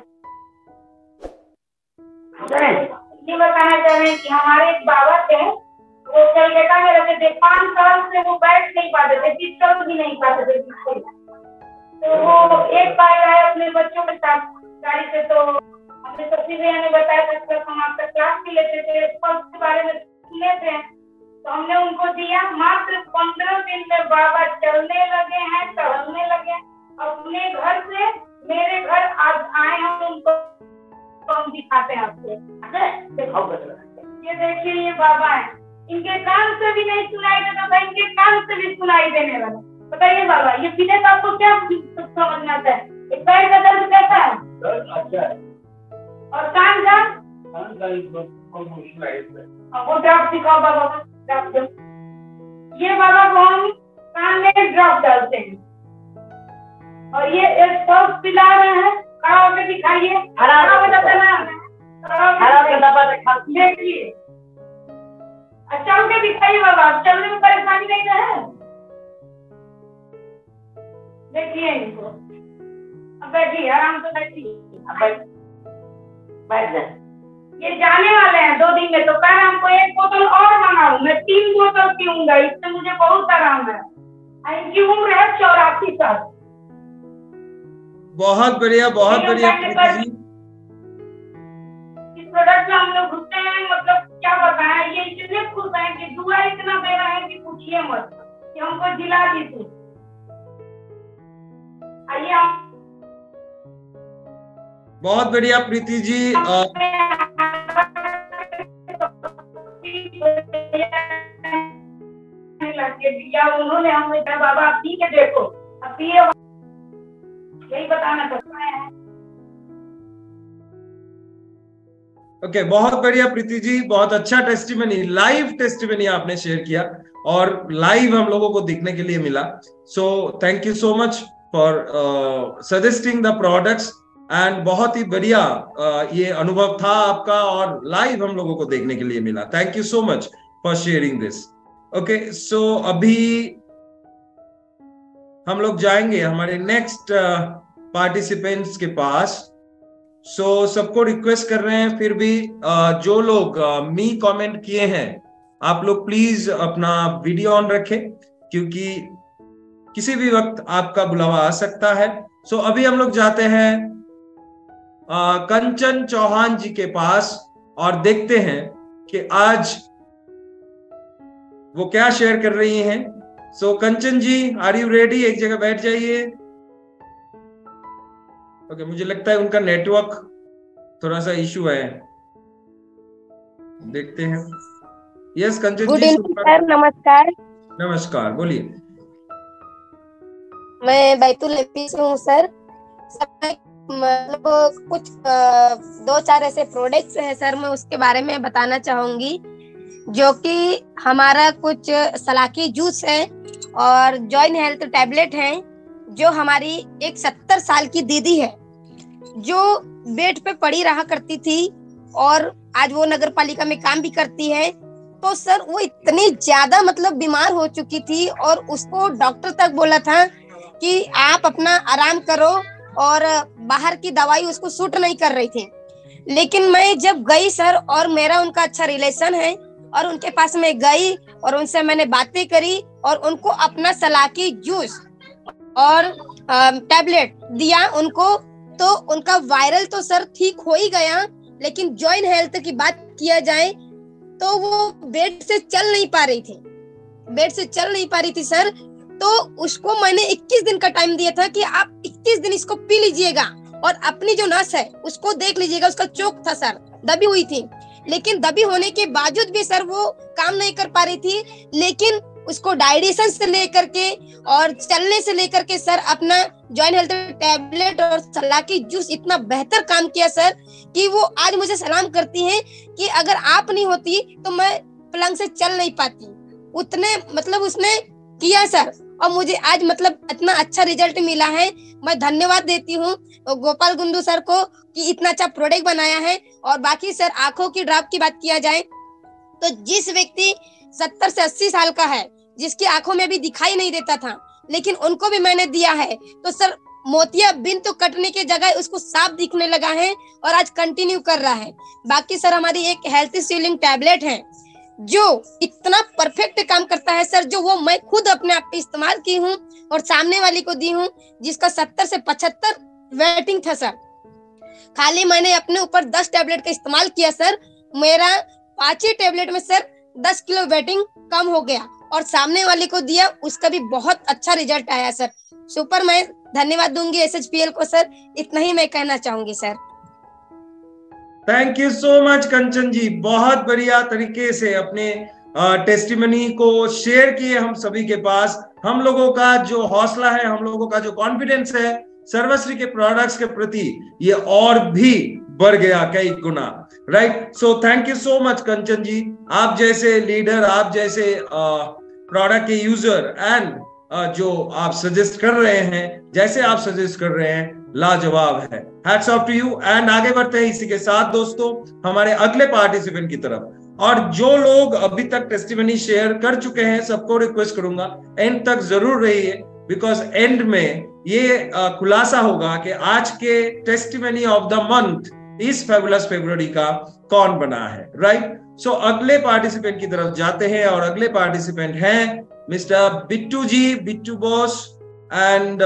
ये बताना चाह रहे हैं कि हमारे एक बाबा थे, वो कलकत्ता में रहते थे। 5 साल से वो बैठ नहीं पाते थे, चल भी नहीं पाते थे। तो वो एक बार आए अपने बच्चों के साथ गाड़ी से, तो हमें सब्जी भैया ने बताया था हम आपका क्लास भी लेते थे, फर्स्ट के बारे में सुने थे, तो हमने उनको दिया। मात्र 15 दिन में बाबा चलने लगे हैं, टहलने लगे। अपने घर से मेरे घर आज आए हैं, उनको हम दिखाते हैं आपको। ये देखिए, ये बाबा है, इनके कान से भी नहीं सुनाई देता था, इनके कान से भी सुनाई देने वाला। बताइए बाबा, ये पीछे तो आपको क्या समझना था? एक पैर का दर्द कैसा है? अच्छा है। और कान का? वो ड्रॉप दिखाओ बाबा को, ड्रॉप दो। ये बाबा को हम कान में ड्रॉप डालते हैं और ये सॉस पिला रहे हैं। खड़ा होकर दिखाइए, खड़ा हो जाता है ना, देखिए। अच्छा होकर दिखाइए बाबा, चलने में परेशानी नहीं है। देखिए इनको, अब बैठिए, आराम से बैठिए, बैठ जाए। ये जाने वाले हैं 2 दिन में, तो कह रहा हमको 1 बोतल और मंगाऊं, मैं 3 बोतल पीऊंगा, इससे मुझे बहुत आराम है। इनकी उम्र है 84 साल। बहुत बढ़िया, बहुत बढ़िया। इस प्रोडक्ट में हम लोग घुसते हैं, मतलब क्या बताएं, ये इतने खुश हैं कि दुआ इतना दे रहे हैं कि पूछिए मत, कि हमको दिला दीजिए। आइए, बहुत बढ़िया प्रीति जी। उन्होंने हमें कहा बाबा आप पी के देखो, अब पिए, यही बताना चाहता है। ओके, बहुत बढ़िया प्रीति जी, बहुत अच्छा टेस्टिमनी, लाइव टेस्टिमनी आपने शेयर किया और लाइव हम लोगों को देखने के लिए मिला। So thank you so much for suggesting the products and बहुत ही बढ़िया ये अनुभव था आपका और लाइव हम लोगों को देखने के लिए मिला। Thank you so much for sharing this. Okay, so अभी हम लोग जाएंगे हमारे नेक्स्ट पार्टिसिपेंट्स के पास। सो सबको रिक्वेस्ट कर रहे हैं, फिर भी जो लोग मी कमेंट किए हैं, आप लोग प्लीज अपना वीडियो ऑन रखें, क्योंकि किसी भी वक्त आपका बुलावा आ सकता है। सो अभी हम लोग जाते हैं कंचन चौहान जी के पास और देखते हैं कि आज वो क्या शेयर कर रही हैं। So Kanchan ji, are you ready? एक जगह बैठ जाइए। ओके, मुझे लगता है उनका नेटवर्क थोड़ा सा इशू है, देखते हैं। यस कंचन जी, सर नमस्कार। नमस्कार, बोलिए। मैं बैतूल एमपी से हूँ सर। मतलब कुछ 2-4 ऐसे प्रोडक्ट्स हैं सर, मैं उसके बारे में बताना चाहूंगी। जो कि हमारा कुछ सलाकी जूस है और जॉइन हेल्थ टैबलेट है, जो हमारी एक 70 साल की दीदी है जो बेड पे पड़ी रहा करती थी और आज वो नगर पालिका में काम भी करती है। तो सर वो इतनी ज्यादा मतलब बीमार हो चुकी थी और उसको डॉक्टर तक बोला था कि आप अपना आराम करो, और बाहर की दवाई उसको सूट नहीं कर रही थी। लेकिन मैं जब गई सर, और मेरा उनका अच्छा रिलेशन है, और उनके पास में गई और उनसे मैंने बातें करी और उनको अपना सलाकी जूस और टैबलेट दिया उनको, तो उनका वायरल तो सर ठीक हो ही गया। लेकिन जॉइन हेल्थ की बात किया जाए तो वो बेड से चल नहीं पा रही थी सर। तो उसको मैंने 21 दिन का टाइम दिया था कि आप 21 दिन इसको पी लीजिएगा और अपनी जो नस है उसको देख लीजिएगा। उसका चोक था सर, दबी हुई थी, लेकिन दबी होने के बावजूद भी सर वो काम नहीं कर पा रही थी। लेकिन उसको डाइजेशन से लेकर के और चलने से लेकर के सर अपना जॉइन हेल्थ टैबलेट और सलाकी जूस इतना बेहतर काम किया सर कि वो आज मुझे सलाम करती हैं कि अगर आप नहीं होती तो मैं पलंग से चल नहीं पाती। उतने मतलब उसने किया सर, और मुझे आज मतलब इतना अच्छा रिजल्ट मिला है। मैं धन्यवाद देती हूँ गोपाल गुंडू सर को कि इतना अच्छा प्रोडक्ट बनाया है। और बाकी सर आंखों की ड्रॉप की बात किया जाए तो जिस व्यक्ति 70 से 80 साल का है, जिसकी आंखों में भी दिखाई नहीं देता था, लेकिन उनको भी मैंने दिया है, तो सर मोतिया बिन तो कटने के जगह उसको साफ दिखने लगा है और आज कंटिन्यू कर रहा है। बाकी सर हमारी एक हेल्थ सीलिंग टैबलेट है जो इतना परफेक्ट काम करता है सर, जो वो मैं खुद अपने आप पे इस्तेमाल की हूँ और सामने वाली को दी हूँ, जिसका 70 से 75 वेटिंग था सर। खाली मैंने अपने ऊपर 10 टैबलेट का इस्तेमाल किया सर, मेरा 5 टैबलेट में सर 10 किलो वेटिंग कम हो गया और सामने वाले को दिया, उसका भी बहुत अच्छा रिजल्ट आया सर। सुपर। मैं धन्यवाद दूंगी SHPL को सर, इतना ही मैं कहना चाहूंगी sir. Thank you so much Kanchan ji, बहुत बढ़िया तरीके से अपने टेस्टिमनी को शेयर किए हम सभी के पास। हम लोगों का जो हौसला है, हम लोगों का जो कॉन्फिडेंस है सर्वश्री के प्रोडक्ट्स के प्रति, ये और भी बढ़ गया कई गुना। Right, so thank you so much Kanchan ji. आप जैसे लीडर, आप जैसे प्रोडक्ट के यूजर एंड जो आप सजेस्ट कर रहे हैं, जैसे आप सजेस्ट कर रहे हैं, लाजवाब है। Hats off to you. And आगे बढ़ते हैं इसी के साथ दोस्तों हमारे अगले पार्टिसिपेंट की तरफ। और जो लोग अभी तक टेस्टिमनी शेयर कर चुके हैं, सबको रिक्वेस्ट करूंगा एंड तक जरूर रहिए, बिकॉज एंड में ये खुलासा होगा कि आज के टेस्टिमनी ऑफ द मंथ इस फेबुलस फरवरी का कौन बना है। राइट, सो अगले पार्टिसिपेंट की तरफ जाते हैं और अगले पार्टिसिपेंट हैं mister Bittu ji, Bittu boss. And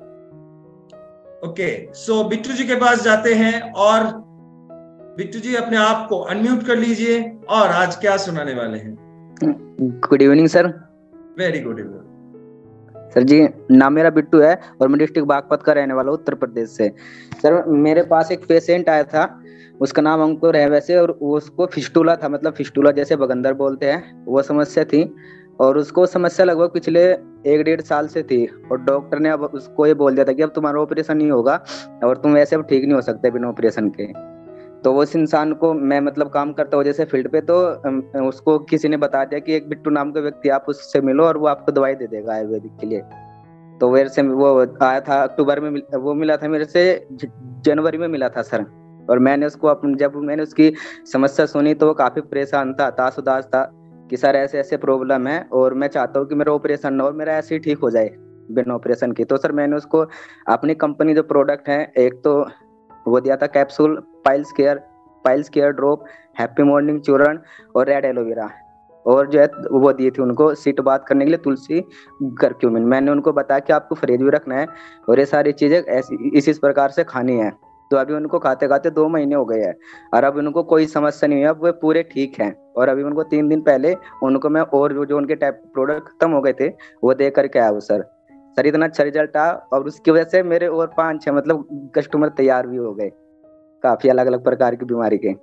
okay, so Bittu ji के पास जाते हैं और बिट्टू जी अपने आप को अनम्यूट कर लीजिए और आज क्या सुनाने वाले हैं। Good evening sir. Very good evening sir ji. नाम मेरा बिट्टू है और मैं डिस्ट्रिक्ट बागपत का रहने वाला हूँ, उत्तर प्रदेश से। सर मेरे पास एक पेशेंट आया था, उसका नाम अंकुर है वैसे, और उसको फिस्टूला था, मतलब फिस्टूला जैसे बगंदर बोलते हैं, वो समस्या थी। और उसको समस्या लगभग पिछले 1-1.5 साल से थी और डॉक्टर ने अब उसको ये बोल दिया था कि अब तुम्हारा ऑपरेशन नहीं होगा और तुम वैसे अब ठीक नहीं हो सकते बिना ऑपरेशन के। तो उस इंसान को, मैं मतलब काम करता हूँ जैसे फील्ड पे, तो उसको किसी ने बता दिया कि एक बिट्टू नाम का व्यक्ति, आप उससे मिलो और वो आपको दवाई दे देगा आयुर्वेदिक के लिए। तो वैसे वो आया था अक्टूबर में, वो मिला था मेरे से जनवरी में मिला था सर। और मैंने उसको जब मैंने उसकी समस्या सुनी तो वो काफी परेशान था, तासुदास था कि सर ऐसे ऐसे प्रॉब्लम है और मैं चाहता हूँ कि मेरा ऑपरेशन ना हो, मेरा ऐसे ही ठीक हो जाए बिना ऑपरेशन के। तो सर मैंने उसको अपनी कंपनी जो प्रोडक्ट है, एक तो वो दिया था capsule, piles care drop, happy morning चूर्ण और रेड एलोवेरा, और जो है वो दी थी उनको सीट बात करने के लिए तुलसी करक्यूमिन। मैंने उनको बताया कि आपको फ्रिज भी रखना है और ये सारी चीजें ऐसी इस प्रकार से खानी है। तो अभी उनको खाते खाते 2 महीने हो गए हैं और अब उनको कोई समस्या नहीं है, अब वो पूरे ठीक हैं। और अभी उनको 3 दिन पहले उनको मैं और जो उनके टाइप प्रोडक्ट खत्म हो गए थे वो दे करके आया हूँ सर। इतना अच्छा रिजल्ट आया और उसकी वजह से मेरे और 5-6 मतलब कस्टमर तैयार भी हो गए, काफी अलग अलग प्रकार की बीमारी के।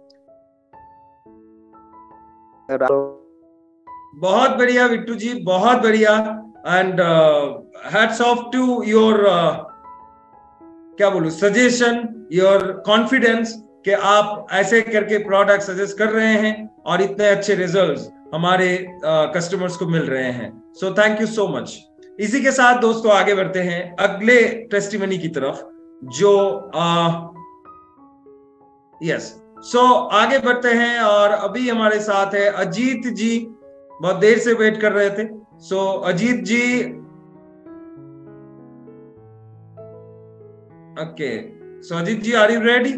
बहुत बढ़िया बिट्टू जी, बहुत बढ़िया। And hats off to your क्या बोलूं, सजेशन, योर कॉन्फिडेंस कि आप ऐसे करके प्रोडक्ट सजेस्ट कर रहे हैं और इतने अच्छे रिजल्ट्स हमारे कस्टमर्स को मिल रहे हैं। So thank you so much. इसी के साथ दोस्तों आगे बढ़ते हैं अगले टेस्टिमनी की तरफ, जो यस सो आगे बढ़ते हैं और अभी हमारे साथ है अजीत जी। बहुत देर से वेट कर रहे थे। So Ajit ji, okay, so Ajit ji are you ready?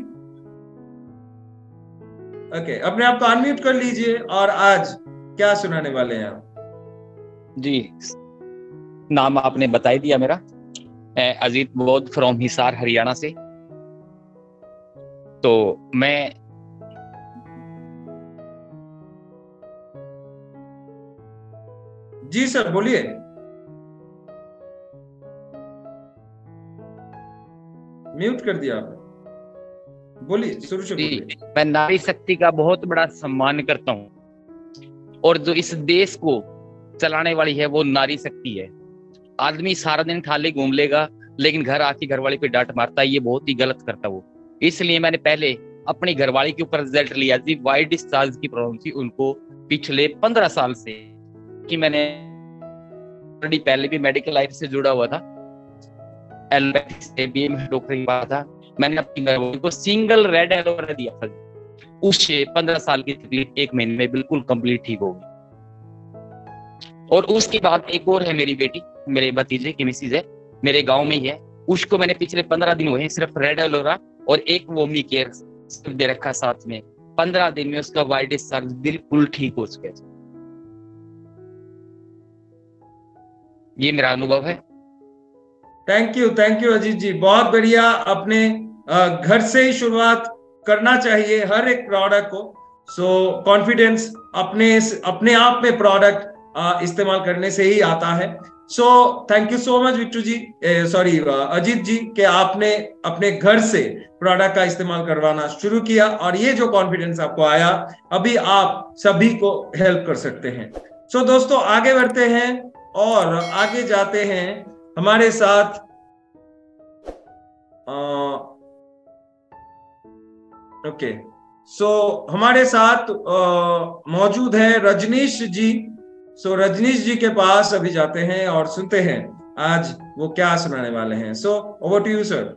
Okay, अपने आप को अनम्यूट कर लीजिए और आज क्या सुनाने वाले हैं आप? जी, नाम आपने बता ही दिया मेरा, अजीत बौद्ध फ्रॉम हिसार हरियाणा से। तो मैं जी सर बोलिए। म्यूट कर दिया आपने, बोलिए, शुरू से बोलिए। मैं नारी शक्ति का बहुत बड़ा सम्मान करता हूँ और जो इस देश को चलाने वाली है वो नारी शक्ति है। आदमी सारा दिन खाली घूम लेगा लेकिन घर आके घरवाली पे डांट मारता है, ये बहुत ही गलत करता वो। इसलिए मैंने पहले अपनी घरवाली के ऊपर रिजल्ट लिया जी, वाइड डिस्चार्ज की प्रॉब्लम थी उनको पिछले 15 साल से, कि मैंने ऑलरेडी पहले भी मेडिकल लाइन से जुड़ा हुआ था, एलोपैथिक से भी डॉक्टर के पास था। मैंने अपनी घरवाली को सिंगल रेड एलोवेरा दिया था, उससे 15 साल की तकलीफ 1 महीने में बिल्कुल कंप्लीट ठीक होगी। और उसके बाद एक और है मेरी बेटी, मेरे भतीजे की मिसेज है, मेरे गांव में ही है, उसको मैंने पिछले 15 दिन हुए सिर्फ रेड एलोवेरा और एक वोमी केयर दे रखा साथ में। 15 दिन में उसका वाइड डिस्चार्ज बिल्कुल ठीक हो चुका है। ये मेरा अनुभव है। थैंक यू अजीत जी, बहुत बढ़िया। अपने घर से ही शुरुआत करना चाहिए हर एक प्रोडक्ट को। सो कॉन्फिडेंस अपने आप में प्रोडक्ट इस्तेमाल करने से ही आता है। So thank you so much Bittu ji, sorry Ajit ji, कि आपने अपने घर से प्रोडक्ट का इस्तेमाल करवाना शुरू किया और ये जो कॉन्फिडेंस आपको आया, अभी आप सभी को हेल्प कर सकते हैं। सो दोस्तों आगे बढ़ते हैं और आगे जाते हैं हमारे साथ ओके सो हमारे साथ मौजूद है रजनीश जी। सो रजनीश जी के पास अभी जाते हैं और सुनते हैं आज वो क्या सुनाने वाले हैं। So over to you sir.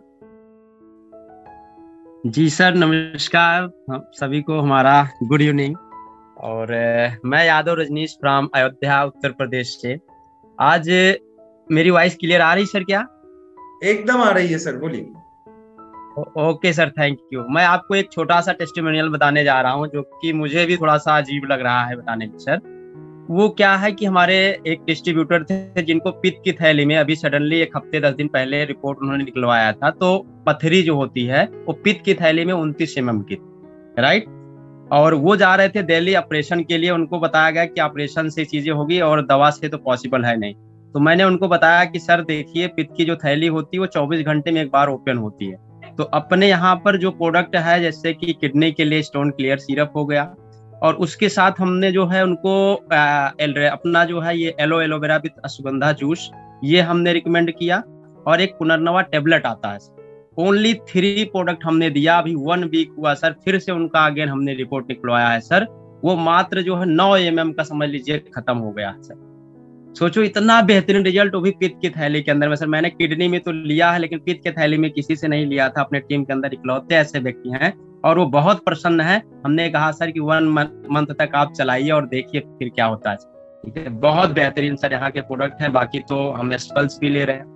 जी सर नमस्कार सभी को, हमारा गुड इवनिंग। और मैं यादव रजनीश फ्रॉम अयोध्या उत्तर प्रदेश से। आज मेरी वॉइस क्लियर आ रही सर? क्या एकदम आ रही है सर, बोलिए। Okay sir, thank you. मैं आपको एक छोटा सा टेस्टिमोनियल बताने जा रहा हूं जो कि मुझे भी थोड़ा सा अजीब लग रहा है बताने में सर। वो क्या है कि हमारे एक डिस्ट्रीब्यूटर थे जिनको पित्त की थैली में अभी सडनली 1 हफ्ते 10 दिन पहले रिपोर्ट उन्होंने निकलवाया था। तो पथरी जो होती है वो पित्त की थैली में 29 mm की, राइट। और वो जा रहे थे दिल्ली ऑपरेशन के लिए। उनको बताया गया कि ऑपरेशन से चीजें होगी और दवा से तो पॉसिबल है नहीं। तो मैंने उनको बताया कि सर देखिए, पित्त की जो थैली होती है वो 24 घंटे में एक बार ओपन होती है। तो अपने यहाँ पर जो प्रोडक्ट है, जैसे कि किडनी के लिए स्टोन क्लियर सिरप हो गया, और उसके साथ हमने जो है उनको अपना जो है ये एलोवेरा विद अश्वगंधा जूस ये हमने रिकमेंड किया। और एक पुनर्नवा टेबलेट आता है, ओनली 3 प्रोडक्ट हमने दिया। अभी 1 वीक हुआ सर, फिर से उनका अगेन हमने रिपोर्ट निकलवाया है सर। वो मात्र जो है 9 mm का समझ लीजिए खत्म हो गया सर। सोचो इतना बेहतरीन रिजल्ट, वो भी पित्त की थैली के अंदर में सर। मैंने किडनी में तो लिया है लेकिन पित्त की थैली में किसी से नहीं लिया था। अपने टीम के अंदर इकलौते ऐसे व्यक्ति हैं और वो बहुत प्रसन्न है। हमने कहा सर कि 1 मंथ तक आप चलाइए और देखिए फिर क्या होता है। ठीक है, बहुत बेहतरीन सर यहाँ के प्रोडक्ट हैं। बाकी तो हम एस्पल्स भी ले रहे हैं।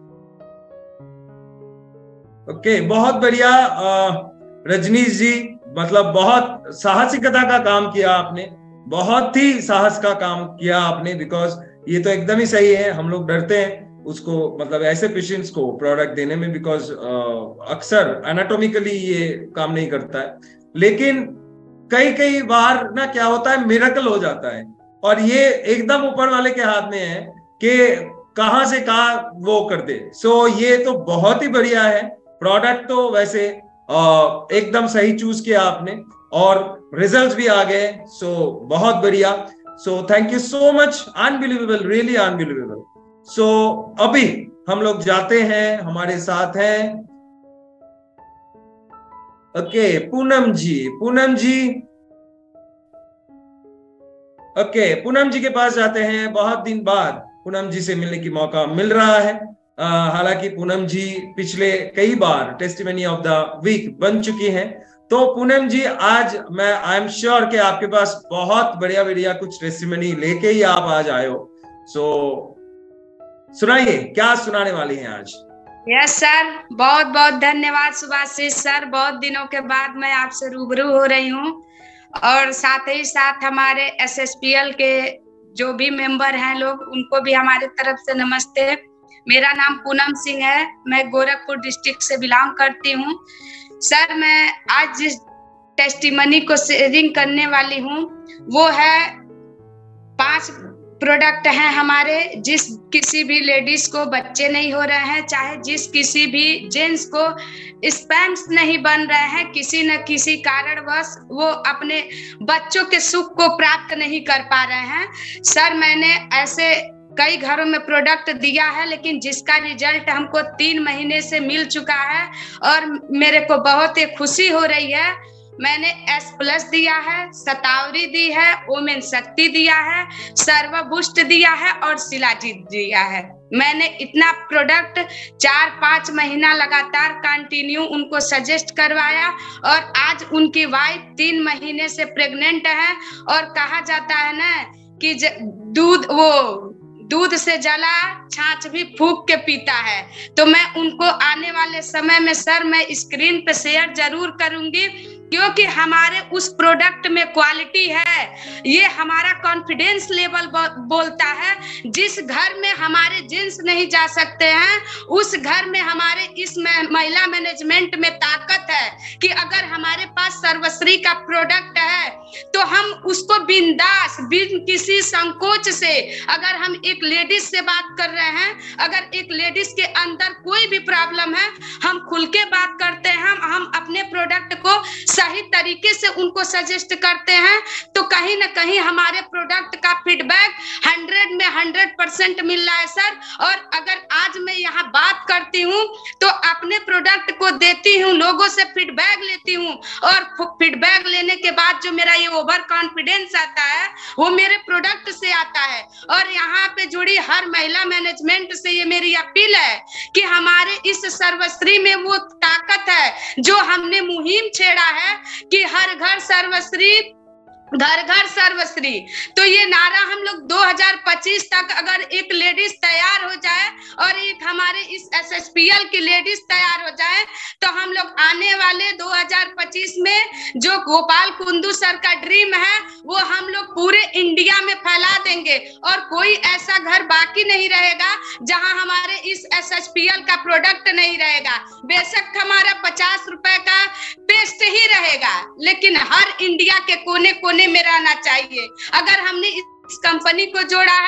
ओके, बहुत बढ़िया रजनीश जी, मतलब बहुत साहसिकता का काम किया आपने, बहुत ही साहस का काम किया आपने। बिकॉज ये तो एकदम ही सही है, हम लोग डरते हैं उसको, मतलब ऐसे पेशेंट्स को प्रोडक्ट देने में, बिकॉज अक्सर एनाटॉमिकली ये काम नहीं करता है। लेकिन कई बार ना क्या होता है, मिरेकल हो जाता है और ये एकदम ऊपर वाले के हाथ में है कि कहां से कहां वो कर दे। सो ये तो बहुत ही बढ़िया है प्रोडक्ट। तो वैसे एकदम सही चूज किया आपने और रिजल्ट्स भी आ गए। सो बहुत बढ़िया। So thank you so much, unbelievable, really unbelievable. So अभी हम लोग जाते हैं, हमारे साथ हैं ओके, पूनम जी ओके, पूनम जी के पास जाते हैं। बहुत दिन बाद पूनम जी से मिलने की मौका मिल रहा है। हालांकि पूनम जी पिछले कई बार टेस्टिमनी ऑफ द वीक बन चुकी हैं। तो पूनम जी, आज मैं आई एम श्योर कि आपके पास बहुत बढ़िया कुछ टेस्टिमनी लेके ही आप आज आए हो। सो सुनाइए, क्या सुनाने वाली हैं आज? यस सर, बहुत बहुत धन्यवाद सुभाषिस सर। बहुत दिनों के बाद मैं आपसे रूबरू हो रही हूँ, और साथ ही साथ हमारे SSPL के जो भी मेंबर हैं लोग, उनको भी हमारे तरफ से नमस्ते। मेरा नाम पूनम सिंह है, मैं गोरखपुर डिस्ट्रिक्ट से बिलोंग करती हूँ। सर, मैं आज जिस टेस्टिमनी को शेयरिंग करने वाली हूँ वो है 5 प्रोडक्ट हैं हमारे। जिस किसी भी लेडीज को बच्चे नहीं हो रहे हैं, चाहे जिस किसी भी जेंट्स को स्पर्म्स नहीं बन रहे हैं, किसी न किसी कारणवश वो अपने बच्चों के सुख को प्राप्त नहीं कर पा रहे हैं। सर, मैंने ऐसे कई घरों में प्रोडक्ट दिया है, लेकिन जिसका रिजल्ट हमको 3 महीने से मिल चुका है और मेरे को बहुत ही खुशी हो रही है। मैंने S+ दिया है, शतावरी दी है, ओमेन शक्ति दिया है, सर्वबुष्ट दिया है और शिलाजीत दिया है। मैंने इतना प्रोडक्ट 4-5 महीना लगातार कंटिन्यू उनको सजेस्ट करवाया, और आज उनकी वाइफ 3 महीने से प्रेग्नेंट है। और कहा जाता है ना कि दूध से जला छाछ भी फूंक के पीता है। तो मैं उनको आने वाले समय में सर मैं स्क्रीन पे शेयर जरूर करूंगी, क्योंकि हमारे उस प्रोडक्ट में क्वालिटी है। ये हमारा कॉन्फिडेंस लेवल बोलता है। जिस घर में हमारे जेंट्स नहीं जा सकते हैं, उस घर में हमारे इस महिला मैनेजमेंट में ताकत है कि अगर हमारे पास सर्वश्री का प्रोडक्ट है तो हम उसको बिंदास, बिन किसी संकोच से, अगर हम एक लेडीज से बात कर रहे हैं, अगर एक लेडीज के अंदर कोई भी प्रॉब्लम है, हम खुल के बात करते हैं। हम अपने प्रोडक्ट को सही तरीके से उनको सजेस्ट करते हैं, तो कहीं ना कहीं हमारे प्रोडक्ट का फीडबैक 100 में 100% मिल रहा है सर। और अगर आज मैं यहाँ बात करती हूँ तो अपने प्रोडक्ट को देती हूँ, लोगों से फीडबैक लेती हूँ, और फीडबैक लेने के बाद जो मेरा ये ओवर कॉन्फिडेंस आता है वो मेरे प्रोडक्ट से आता है। और यहाँ पे जुड़ी हर महिला मैनेजमेंट से ये मेरी अपील है कि हमारे इस सर्वश्री में वो ताकत है जो हमने मुहिम छेड़ा है कि हर घर सर्वश्री, घर घर सर्वश्री। तो ये नारा हम लोग 2025 तक अगर एक लेडीज तैयार हो जाए और एक हमारे इस SSPL की लेडीज तैयार हो जाए, तो हम लोग आने वाले 2025 में जो गोपाल कुंदू सर का ड्रीम है वो हम लोग पूरे इंडिया में फैला देंगे, और कोई ऐसा घर बाकी नहीं रहेगा जहां हमारे इस SSPL का प्रोडक्ट नहीं रहेगा। बेशक हमारा 50 रुपए का पेस्ट ही रहेगा, लेकिन हर इंडिया के कोने कोने में रहना चाहिए। अगर हमने इस कंपनी को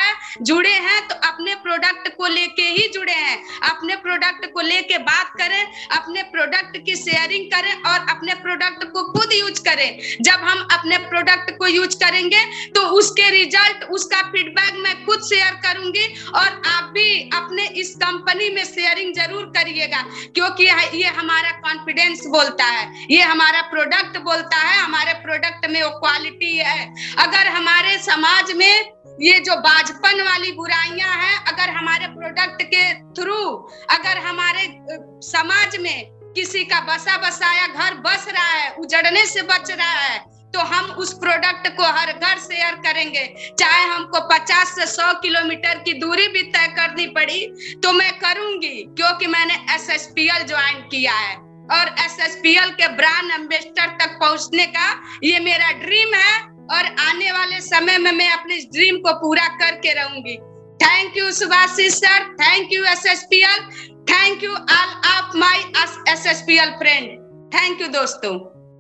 जुड़े हैं तो अपने प्रोडक्ट को लेके ही जुड़े हैं। अपने प्रोडक्ट को लेके बात करें, अपने प्रोडक्ट की शेयरिंग करें और अपने प्रोडक्ट को खुद यूज करें। जब हम अपने प्रोडक्ट को यूज करेंगे तो उसके रिजल्ट, उसका फीडबैक मैं खुद शेयर करूंगी, और आप भी अपने इस कंपनी में शेयरिंग जरूर करिएगा, क्योंकि ये हमारा कॉन्फिडेंस बोलता है, ये हमारा प्रोडक्ट बोलता है, हमारे प्रोडक्ट में वो क्वालिटी है। अगर हमारे समाज में ये जो बाजपन वाली बुराइयां हैं, अगर हमारे प्रोडक्ट के थ्रू अगर हमारे समाज में किसी का बसा बसाया घर बस रहा है, उजड़ने से बच रहा है, तो हम उस प्रोडक्ट को हर घर शेयर करेंगे। चाहे हमको 50 से 100 किलोमीटर की दूरी भी तय करनी पड़ी तो मैं करूंगी, क्योंकि मैंने SSPL ज्वाइन किया है, और SSPL के ब्रांड एम्बेसडर तक पहुंचने का ये मेरा ड्रीम है, और आने वाले समय में मैं अपने इस ड्रीम को पूरा करके रहूंगी। Thank you Subhashis sir, thank you SSPL, thank you all of my SSPL friend. Thank you दोस्तों।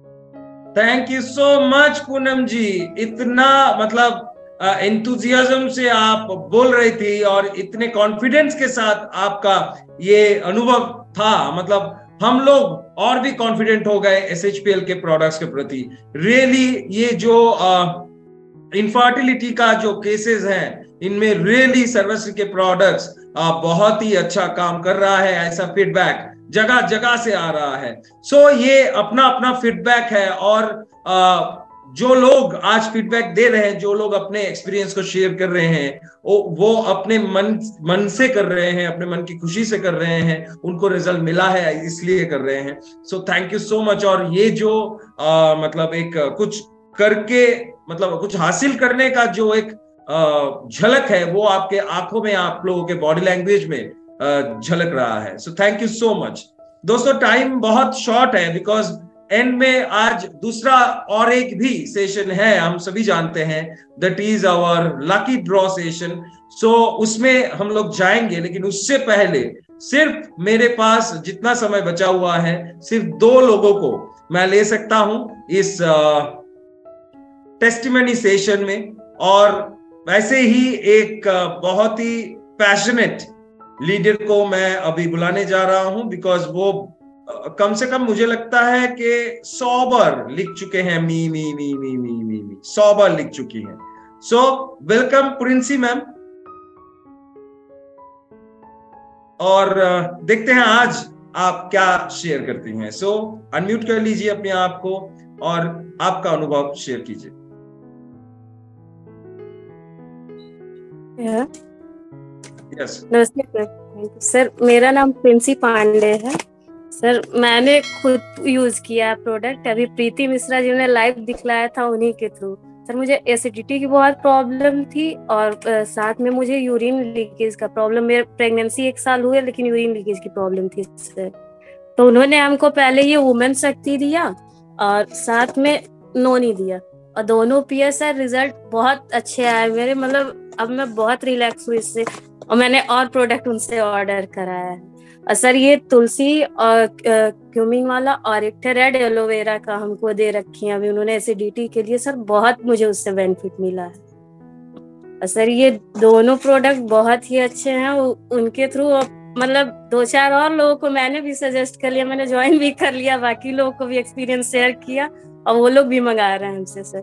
Thank you so much Poonam ji. इतना मतलब एंथुजियाज्म से आप बोल रही थी और इतने कॉन्फिडेंस के साथ आपका ये अनुभव था, मतलब हम लोग और भी कॉन्फिडेंट हो गए SHPL के प्रोडक्ट्स के प्रति। रियली ये जो इनफर्टिलिटी का जो केसेस हैं, इनमें रियली सर्वश्री के प्रोडक्ट्स बहुत ही अच्छा काम कर रहा है, ऐसा फीडबैक जगह जगह से आ रहा है। सो ये अपना अपना फीडबैक है, और जो लोग आज फीडबैक दे रहे हैं, जो लोग अपने एक्सपीरियंस को शेयर कर रहे हैं, वो अपने मन से कर रहे हैं, अपने मन की खुशी से कर रहे हैं, उनको रिजल्ट मिला है इसलिए कर रहे हैं। So thank you so much. और ये जो मतलब एक कुछ करके, मतलब कुछ हासिल करने का जो एक झलक है, वो आपके आंखों में, आप लोगों के बॉडी लैंग्वेज में झलक रहा है। So thank you so much. दोस्तों टाइम बहुत शॉर्ट है, बिकॉज एंड में आज दूसरा और एक भी सेशन है, हम सभी जानते हैं, that is our lucky draw session. So उसमें हम लोग जाएंगे, लेकिन उससे पहले सिर्फ मेरे पास जितना समय बचा हुआ है, सिर्फ 2 लोगों को मैं ले सकता हूं इस टेस्टिमनी सेशन में। और वैसे ही एक बहुत ही पैशनेट लीडर को मैं अभी बुलाने जा रहा हूं, बिकॉज वो कम से कम मुझे लगता है कि 100 बार लिख चुके हैं मी मी मी मी मी मी मी 100 बार लिख चुकी हैं। सो वेलकम प्रिंसी मैम, और देखते हैं आज आप क्या शेयर करती हैं। सो अनम्यूट कर लीजिए अपने आप को और आपका अनुभव शेयर कीजिए। यस नमस्ते सर, मेरा नाम प्रिंसी पांडे है। सर मैंने खुद यूज किया प्रोडक्ट, अभी प्रीति मिश्रा जी ने लाइव दिखलाया था उन्हीं के थ्रू। सर मुझे एसिडिटी की बहुत प्रॉब्लम थी, और साथ में मुझे यूरिन लीकेज का प्रॉब्लम, मेरे प्रेगनेंसी 1 साल हुए लेकिन यूरिन लीकेज की प्रॉब्लम थी सर। तो उन्होंने हमको पहले ये वुमेन शक्ति दिया और साथ में नोनी दिया, और दोनों पिया सर, रिजल्ट बहुत अच्छे आए मेरे, मतलब अब मैं बहुत रिलैक्स हुई इससे, और मैंने और प्रोडक्ट उनसे ऑर्डर कराया है। और सर ये तुलसी और क्यूमिंग वाला और एक रेड एलोवेरा का हमको दे रखी है अभी उन्होंने एसिडिटी के लिए। सर बहुत मुझे उससे बेनिफिट मिला है। और सर ये दोनों प्रोडक्ट बहुत ही अच्छे हैं, उनके थ्रू मतलब 2-4 और लोगों को मैंने भी सजेस्ट कर लिया, मैंने ज्वाइन भी कर लिया, बाकी लोगों को भी एक्सपीरियंस शेयर किया, और वो लोग भी मंगा रहे हैं हमसे। सर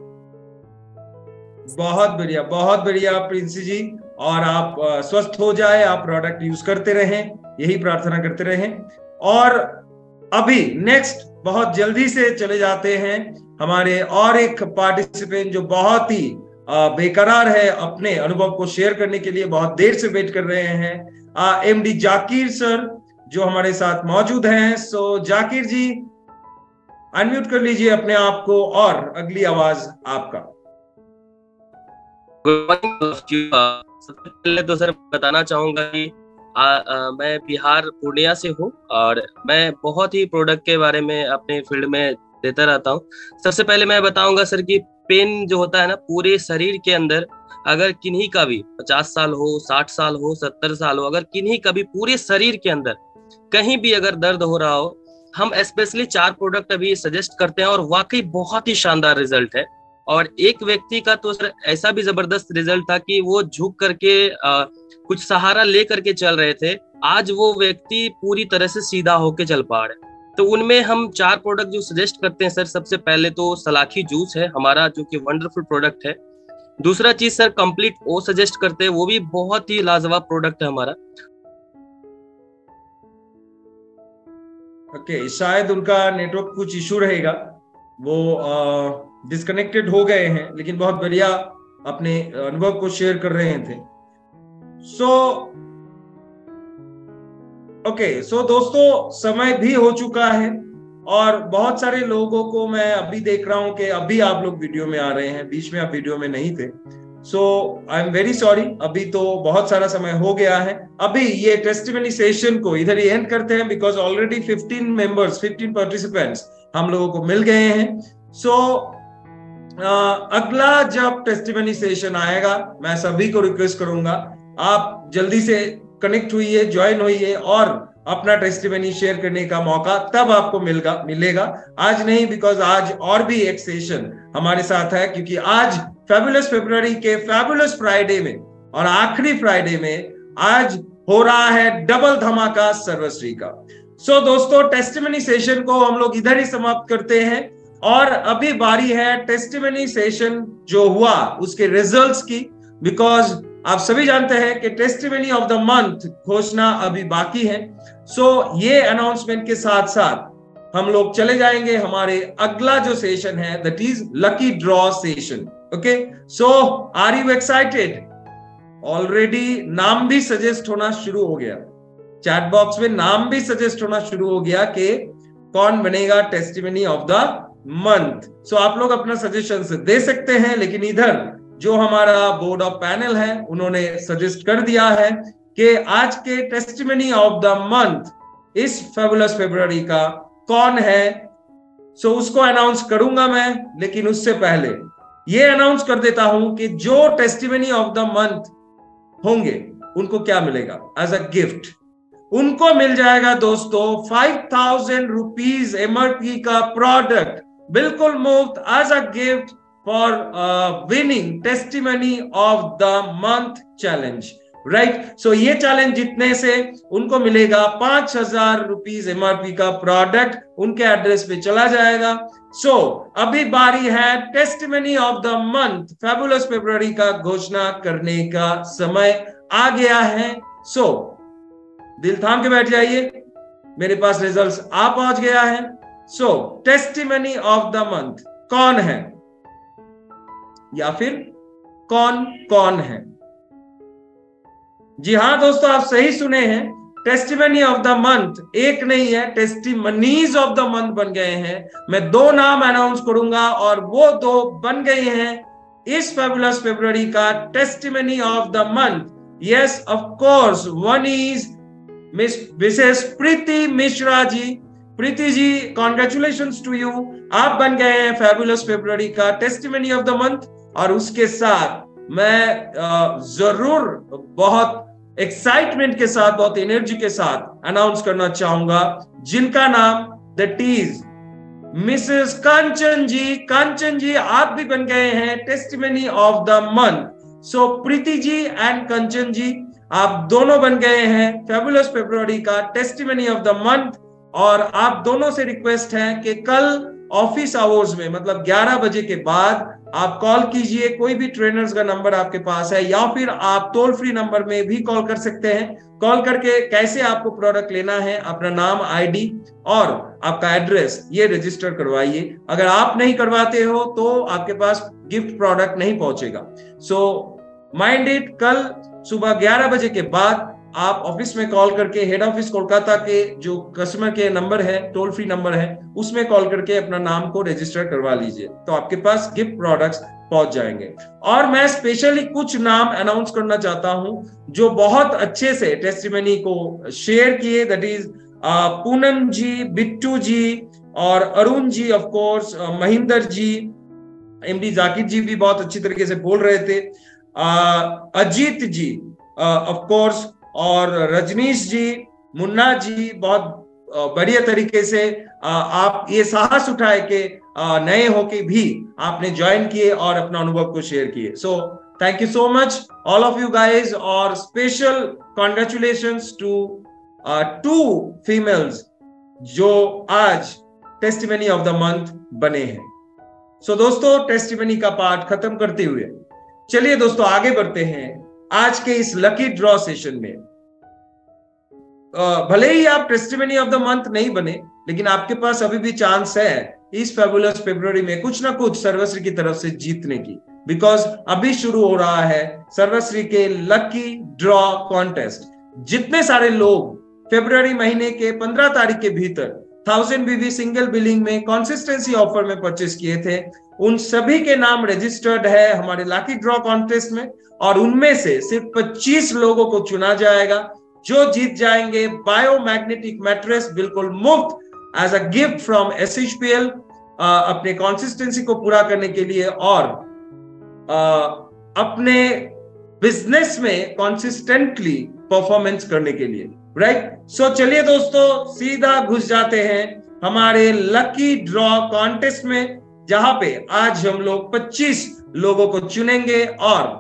बहुत बढ़िया प्रिंसी जी, और आप स्वस्थ हो जाए, आप प्रोडक्ट यूज करते रहें, यही प्रार्थना करते रहें। और अभी नेक्स्ट बहुत जल्दी से चले जाते हैं हमारे और एक पार्टिसिपेंट जो बहुत ही बेकरार है, अपने अनुभव को शेयर करने के लिए बहुत देर से वेट कर रहे हैं, एमडी जाकिर सर जो हमारे साथ मौजूद हैं। सो जाकिर जी अनम्यूट कर लीजिए अपने आप को, और अगली आवाज आपका। सबसे पहले तो सर बताना चाहूंगा कि मैं बिहार पूर्णिया से हूँ, और मैं बहुत ही प्रोडक्ट के बारे में अपने फील्ड में देता रहता हूँ। सबसे पहले मैं बताऊंगा सर कि पेन जो होता है ना पूरे शरीर के अंदर, अगर किन्हीं का भी 50 साल हो, 60 साल हो, 70 साल हो, अगर किन्हीं का भी पूरे शरीर के अंदर कहीं भी अगर दर्द हो रहा हो, हम स्पेशली 4 प्रोडक्ट अभी सजेस्ट करते हैं, और वाकई बहुत ही शानदार रिजल्ट है। और एक व्यक्ति का तो सर ऐसा भी जबरदस्त रिजल्ट था कि वो झुक करके कुछ सहारा ले करके चल रहे थे, आज वो व्यक्ति पूरी तरह से सीधा होके चल पा रहे। तो उनमें हम 4 प्रोडक्ट जो सजेस्ट करते हैं सर, सबसे पहले तो सलाखी जूस है हमारा, जो कि वंडरफुल प्रोडक्ट है। दूसरा चीज सर कंप्लीट ओ सजेस्ट करते हैं, वो भी बहुत ही लाजवाब प्रोडक्ट है हमारा। ओके, शायद उनका नेटवर्क कुछ इशू रहेगा, वो डिस्कनेक्टेड हो गए हैं, लेकिन बहुत बढ़िया अपने अनुभव को शेयर कर रहे थे। सो दोस्तों समय भी हो चुका है, और बहुत सारे लोगों को मैं अभी देख रहा हूं कि अभी आप लोग वीडियो में आ रहे हैं, बीच में आप वीडियो में नहीं थे। So I am very sorry, अभी तो बहुत सारा समय हो गया है। अभी ये टेस्टिमनी सेशन को इधर ही एंड करते हैं, बिकॉज ऑलरेडी 15 पार्टिसिपेंट्स हम लोगों को मिल गए हैं। सो अगला जब टेस्टिमनी सेशन आएगा, मैं सभी को रिक्वेस्ट करूंगा आप जल्दी से कनेक्ट हुइए, ज्वाइन होइए, और अपना टेस्टिमनी शेयर करने का मौका तब आपको मिलेगा, आज नहीं, बिकॉज आज और भी एक सेशन हमारे साथ है, क्योंकि आज फैबुलस फरवरी के फैबुलस फ्राइडे में और आखिरी फ्राइडे में आज हो रहा है डबल धमाका सर्वश्री का। सो दोस्तों टेस्टिमनी सेशन को हम लोग इधर ही समाप्त करते हैं, और अभी बारी है टेस्टिमनी सेशन जो हुआ उसके रिजल्ट्स की, बिकॉज आप सभी जानते हैं कि टेस्टिमनी ऑफ द मंथ घोषणा अभी बाकी है। सो ये अनाउंसमेंट के साथ साथ हम लोग चले जाएंगे हमारे अगला जो सेशन है, that is lucky draw session. Okay, so are you excited? Already नाम भी सजेस्ट होना शुरू हो गया, चैट बॉक्स में नाम भी सजेस्ट होना शुरू हो गया कि कौन बनेगा testimony of the month. So आप लोग अपना सजेशन दे सकते हैं, लेकिन इधर जो हमारा बोर्ड ऑफ पैनल है उन्होंने सजेस्ट कर दिया है कि आज के टेस्टिमनी ऑफ द मंथ इस फेबुलस फरवरी का कौन है। सो उसको अनाउंस करूंगा मैं, लेकिन उससे पहले ये अनाउंस कर देता हूं कि जो टेस्टिमनी ऑफ द मंथ होंगे उनको क्या मिलेगा एज अ गिफ्ट। उनको मिल जाएगा दोस्तों 5000 रुपीज एमआरपी का प्रोडक्ट बिल्कुल मुफ्त as a gift for winning testimony of the month challenge, right. So ये चैलेंज जीतने से उनको मिलेगा 5000 रुपीज एमआरपी का प्रोडक्ट, उनके एड्रेस पे चला जाएगा। सो अभी बारी है testimony of the month fabulous February का घोषणा करने का समय आ गया है। सो दिल थाम के बैठ जाइए, मेरे पास रिजल्ट्स आ पहुंच गया है। So testimony of the month कौन है, या फिर कौन कौन है? जी हाँ दोस्तों, आप सही सुने हैं, टेस्टिमनी ऑफ द मंथ एक नहीं है, टेस्टिमनीज ऑफ द मंथ बन गए हैं। मैं 2 नाम अनाउंस करूंगा और वो 2 बन गए हैं इस फेबुलस फरवरी का testimony of the month. Yes of course, one is missus Preeti Mishra ji. Preeti ji, congratulations to you, आप बन गए हैं फेबुलस फरवरी का टेस्टिमनी ऑफ द मंथ। और उसके साथ मैं जरूर बहुत एक्साइटमेंट के साथ, बहुत एनर्जी के साथ अनाउंस करना चाहूंगा जिनका नाम that is missus Kanchan ji. Kanchan ji, आप भी बन गए हैं testimony of the month. So Preeti ji and Kanchan ji, आप दोनों बन गए हैं फेबुलस फरवरी का टेस्टिमनी ऑफ द मंथ। और आप दोनों से रिक्वेस्ट है कि कल ऑफिस आवर्स में, मतलब 11 बजे के बाद आप कॉल कीजिए। कोई भी ट्रेनर्स का नंबर आपके पास है, या फिर आप टोल फ्री नंबर में भी कॉल कर सकते हैं। कॉल करके कैसे आपको प्रोडक्ट लेना है, अपना नाम, आईडी और आपका एड्रेस ये रजिस्टर करवाइए। अगर आप नहीं करवाते हो तो आपके पास गिफ्ट प्रोडक्ट नहीं पहुंचेगा। सो माइंड इट, कल सुबह 11 बजे के बाद आप ऑफिस में कॉल करके हेड ऑफिस कोलकाता के जो कस्टमर के नंबर है, टोल फ्री नंबर है, उसमें कॉल करके अपना नाम को रजिस्टर करवा लीजिए, तो आपके पास गिफ्ट प्रोडक्ट्स पहुंच जाएंगे। और मैं स्पेशली कुछ नाम अनाउंस करना चाहता हूं जो बहुत अच्छे से टेस्टिमनी को शेयर किए, दैट इज पूनम जी, बिट्टू जी और Arun ji, of course Mahendra ji, MD Zakir ji भी बहुत अच्छी तरीके से बोल रहे थे, अजीत जी ऑफ कोर्स, और रजनीश जी, मुन्ना जी, बहुत बढ़िया तरीके से आप ये साहस उठाए कि नए होके भी आपने ज्वाइन किए और अपना अनुभव को शेयर किए। So thank you so much all of you guys, और स्पेशल कॉन्ग्रेचुलेशंस टू 2 फीमेल्स जो आज टेस्टिमनी ऑफ द मंथ बने हैं। सो दोस्तों, टेस्टिमनी का पार्ट खत्म करते हुए चलिए दोस्तों आगे बढ़ते हैं आज के इस लकी ड्रॉ सेशन में। भले ही आप टेस्टिमनी ऑफ द मंथ नहीं बने, लेकिन आपके पास अभी भी चांस है इस फेबुलस फरवरी में कुछ ना कुछ सर्वश्री की तरफ से जीतने की, बिकॉज अभी शुरू हो रहा है सर्वश्री के लकी ड्रॉ कॉन्टेस्ट। जितने सारे लोग फरवरी महीने के 15 तारीख के भीतर 1000 BV सिंगल बिलिंग में कंसिस्टेंसी ऑफर में परचेस किए थे, उन सभी के नाम रजिस्टर्ड है हमारे लकी ड्रॉ कॉन्टेस्ट में, और उनमें से सिर्फ 25 लोगों को चुना जाएगा जो जीत जाएंगे बायोमैग्नेटिक मैट्रेस बिल्कुल मुफ्त as a gift from SHPL अपने कंसिस्टेंसी को पूरा करने के लिए और अपने बिजनेस में कंसिस्टेंटली परफॉर्मेंस करने के लिए, राइट। सो चलिए दोस्तों सीधा घुस जाते हैं हमारे लकी ड्रॉ कॉन्टेस्ट में, जहां पे आज हम लोग 25 लोगों को चुनेंगे और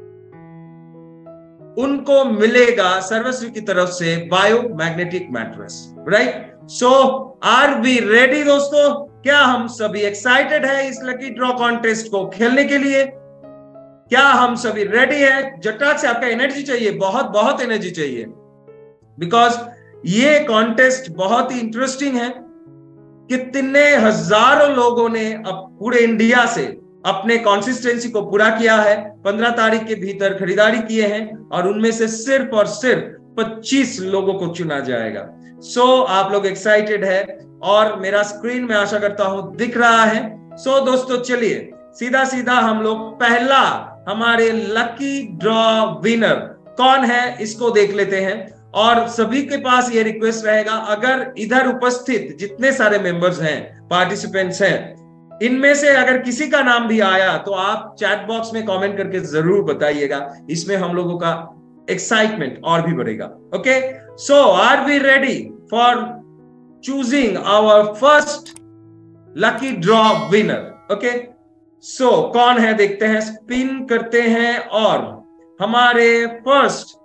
उनको मिलेगा सर्वश्री की तरफ से biomagnetic mattress, right. So are we ready दोस्तों? क्या हम सभी एक्साइटेड है इस लकी ड्रॉ कॉन्टेस्ट को खेलने के लिए? क्या हम सभी रेडी है? जटाक से आपका एनर्जी चाहिए, बहुत बहुत एनर्जी चाहिए, बिकॉज ये कॉन्टेस्ट बहुत ही इंटरेस्टिंग है। कितने हजारों लोगों ने अब पूरे इंडिया से अपने कंसिस्टेंसी को पूरा किया है, 15 तारीख के भीतर खरीदारी किए हैं और उनमें से सिर्फ और सिर्फ 25 लोगों को चुना जाएगा। आप लोग एक्साइटेड है और मेरा स्क्रीन में आशा करता हूं दिख रहा है। दोस्तों चलिए सीधा सीधा हम लोग पहला हमारे लकी ड्रॉ विनर कौन है इसको देख लेते हैं। और सभी के पास ये रिक्वेस्ट रहेगा, अगर इधर उपस्थित जितने सारे मेंबर्स हैं, पार्टिसिपेंट्स हैं, इनमें से अगर किसी का नाम भी आया तो आप चैट बॉक्स में कमेंट करके जरूर बताइएगा। इसमें हम लोगों का एक्साइटमेंट और भी बढ़ेगा। Okay, are we ready for choosing our first lucky draw winner? Okay, कौन है देखते हैं, स्पिन करते हैं और हमारे फर्स्ट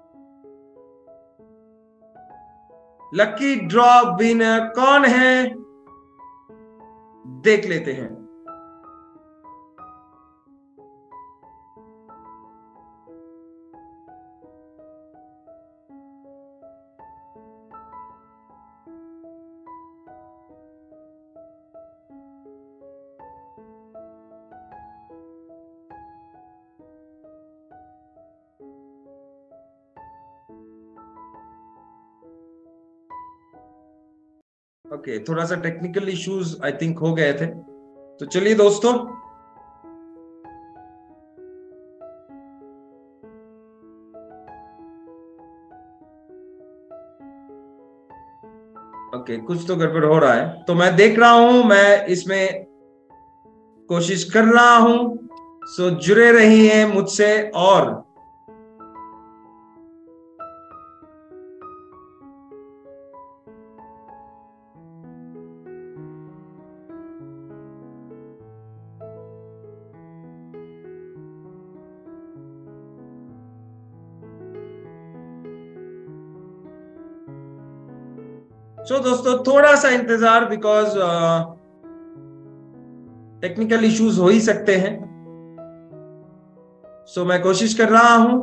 लकी ड्रॉ विनर कौन है देख लेते हैं। ओके, थोड़ा सा टेक्निकल इश्यूज आई थिंक हो गए थे, तो चलिए दोस्तों कुछ तो गड़बड़ हो रहा है, तो मैं देख रहा हूं, मैं इसमें कोशिश कर रहा हूं। जुड़े रहिए मुझसे और दोस्तों थोड़ा सा इंतजार, बिकॉज टेक्निकल इश्यूज हो ही सकते हैं। मैं कोशिश कर रहा हूं,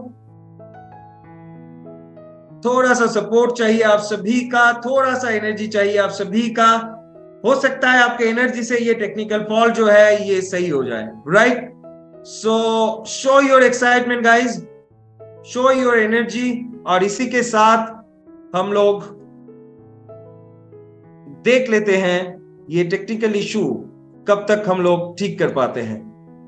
थोड़ा सा सपोर्ट चाहिए आप सभी का, थोड़ा सा एनर्जी चाहिए आप सभी का। हो सकता है आपके एनर्जी से ये टेक्निकल फॉल्ट जो है ये सही हो जाए, right? Show your excitement guys, show your energy. और इसी के साथ हम लोग देख लेते हैं ये टेक्निकल इशू कब तक हम लोग ठीक कर पाते हैं।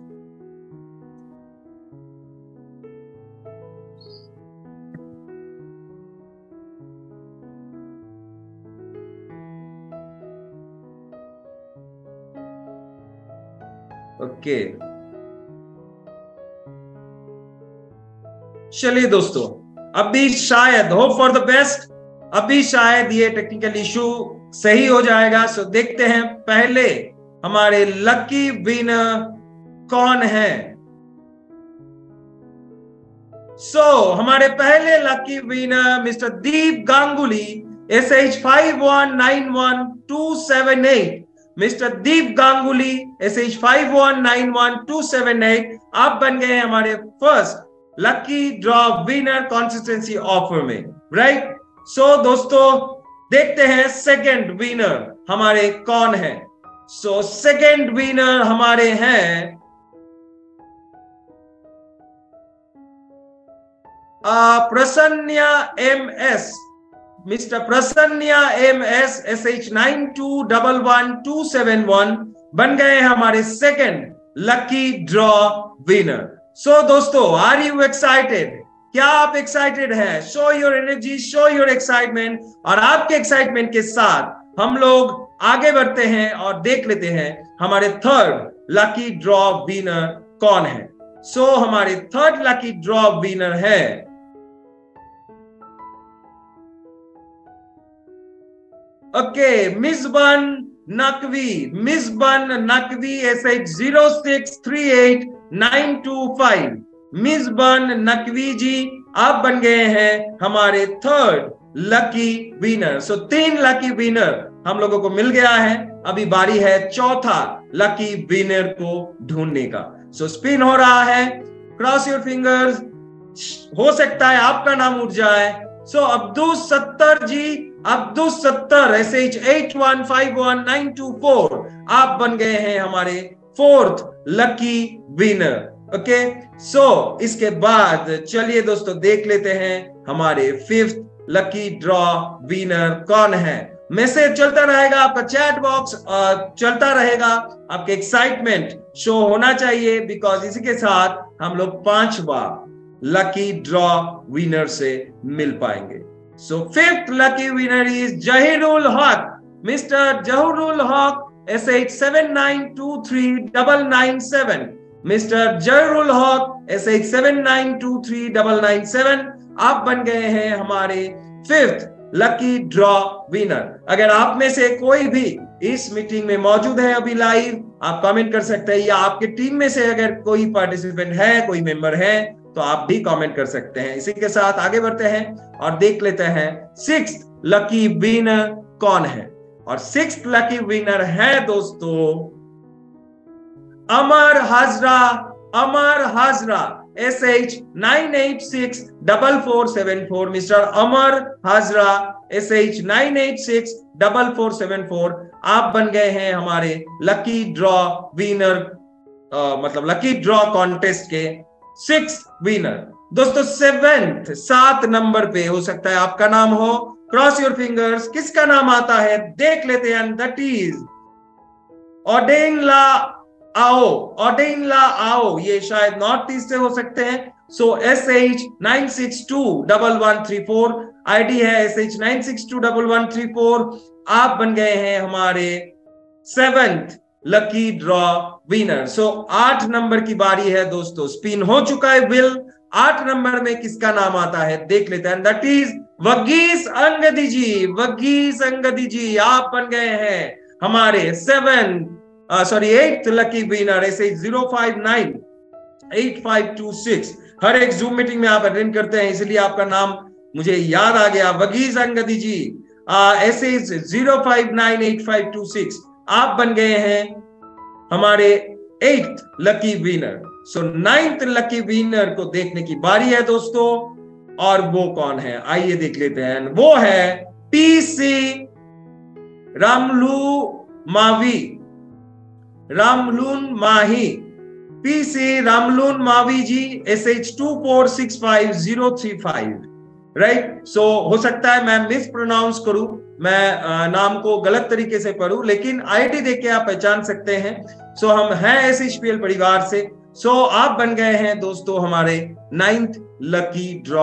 ओके, चलिए दोस्तों, अभी शायद, होप फॉर द बेस्ट, अभी शायद ये टेक्निकल इशू सही हो जाएगा। देखते हैं पहले हमारे लकी विनर कौन है। हमारे पहले lucky winner mister Deep Ganguly, SH 5191278। Mister Deep Ganguly, SH 5191278, आप बन गए हमारे first lucky draw winner consistency offer में, राइट? दोस्तों देखते हैं सेकंड विनर हमारे कौन है। सेकंड विनर हमारे हैं Prasanya MS, mister Prasanya MS, SH 92111271, बन गए हमारे सेकंड लकी ड्रॉ विनर। दोस्तों, आर यू एक्साइटेड? क्या आप एक्साइटेड हैं? Show your energy, show your excitement. और आपके एक्साइटमेंट के साथ हम लोग आगे बढ़ते हैं और देख लेते हैं हमारे थर्ड लकी ड्रॉ विनर कौन है। हमारे थर्ड लकी ड्रॉ विनर है मिसबन नकवी, मिसबन नकवी, SH 0638925। मिसबन नकवी जी, आप बन गए हैं हमारे third lucky winner. 3 lucky winner हम लोगों को मिल गया है। अभी बारी है चौथा लकी विनर को ढूंढने का। स्पिन हो रहा है, क्रॉस योर फिंगर्स, हो सकता है आपका नाम उठ जाए। सो अब्दुल सत्तर जी, अब्दुल सत्तर SH815192 आप बन गए हैं हमारे 4th लकी विनर। ओके, सो इसके बाद चलिए दोस्तों देख लेते हैं हमारे 5th लकी ड्रॉ विनर कौन है। मैसेज चलता रहेगा, आपका चैट बॉक्स चलता रहेगा, आपके एक्साइटमेंट शो होना चाहिए, बिकॉज इसी के साथ हम लोग 5वां लकी ड्रॉ विनर से मिल पाएंगे। So 5th lucky winner is Zahirul Haq, mister Zahirul हक SH79239997, मिस्टर जहीरुल हक SH79239997 आप बन गए हैं हमारे 5th लकी ड्रॉ विनर। अगर आप में से कोई भी इस मीटिंग में मौजूद है अभी लाइव, आप कमेंट कर सकते हैं, या आपके टीम में से अगर कोई पार्टिसिपेंट है, कोई मेंबर है, तो आप भी कमेंट कर सकते हैं। इसी के साथ आगे बढ़ते हैं और देख लेते हैं 6th लकी विनर कौन है। और 6th लकी विनर है दोस्तों Amar Hazra, Amar Hazra SH9864474, mister Amar Hazra SH9864474 आप बन गए हैं हमारे लकी ड्रॉ विनर, मतलब लकी ड्रॉ कॉन्टेस्ट के 6th विनर। दोस्तों 7th 7 नंबर पे हो सकता है आपका नाम हो, क्रॉस योर फिंगर्स, किसका नाम आता है देख लेते हैं। दैट इज ओडेनला आओ, ओडेनला आओ, ये शायद नॉर्थ ईस्ट से हो सकते हैं। सो SH9621134 आईडी है, SH9621134 आप बन गए हैं हमारे 7th lucky draw winner. So 8 number की बारी है दोस्तों, स्पिन हो चुका है व्हील। 8 नंबर में किसका नाम आता है देख लेते हैं। दैट इज वगीस अंगदी जी, वगीस अंगदी जी आप बन गए हैं हमारे 8th लकी विनर SH0598526। हर एक जूम मीटिंग में आप अटेंड करते हैं, इसलिए आपका नाम मुझे याद आ गया, वगीस अंगदी जी। SH0598526 आप बन गए हैं हमारे 8th lucky winner. So 9th lucky winner को देखने की बारी है दोस्तों, और वो कौन है आइए देख लेते हैं। वो है PC Ramlu Mavi, Ramlun Mahi, PC Ramlun Mavi ji SH2465035, right. So हो सकता है मैं मिस प्रोनाउंस करूं, मैं नाम को गलत तरीके से पढ़ूं, लेकिन आईडी देख के आप पहचान सकते हैं। सो हम हैं SHPL परिवार से। सो आप बन गए हैं दोस्तों हमारे 9th lucky draw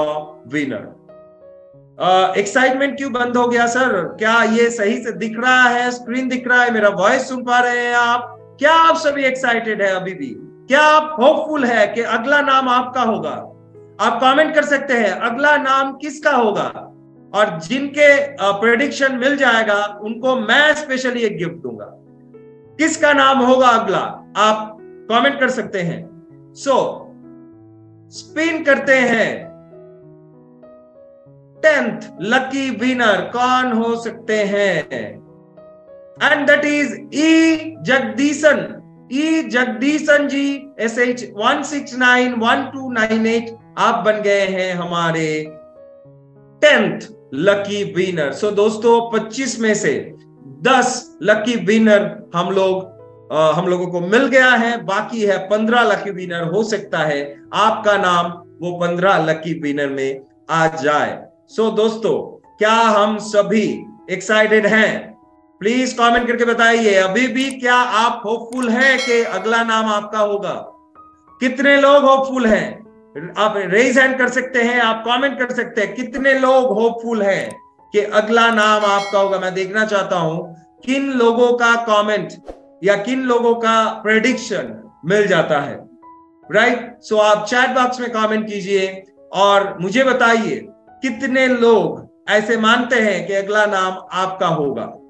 winner. Excitement क्यों बंद हो गया सर? क्या ये सही से दिख रहा है, स्क्रीन दिख रहा है, मेरा वॉइस सुन पा रहे हैं आप? क्या आप सभी एक्साइटेड है अभी भी? क्या आप होपफुल है कि अगला नाम आपका होगा? आप कमेंट कर सकते हैं अगला नाम किसका होगा, और जिनके प्रेडिक्शन मिल जाएगा उनको मैं स्पेशली एक गिफ्ट दूंगा। किसका नाम होगा अगला आप कमेंट कर सकते हैं। सो स्पिन करते हैं। 10th लकी विनर कौन हो सकते हैं? And that is E Jagadeesan, E Jagadeesan ji SH1691298 आप बन गए हैं हमारे 10th लकी विनर। सो दोस्तों 25 में से 10 लकी विनर हम लोगों को मिल गया है, बाकी है 15 लकी विनर। हो सकता है आपका नाम वो 15 लकी विनर में आ जाए। सो दोस्तों क्या हम सभी एक्साइटेड हैं? प्लीज कमेंट करके बताइए अभी भी क्या आप होपफुल हैं कि अगला नाम आपका होगा? कितने लोग होपफुल हैं? आप रेज हैंड कर सकते हैं, आप कमेंट कर सकते हैं कितने लोग होपफुल हैं कि अगला नाम आपका होगा। मैं देखना चाहता हूं किन लोगों का कमेंट या किन लोगों का प्रेडिक्शन मिल जाता है, राइट। सो आप चैट बॉक्स में कमेंट कीजिए और मुझे बताइए कितने लोग ऐसे मानते हैं कि अगला नाम आपका होगा।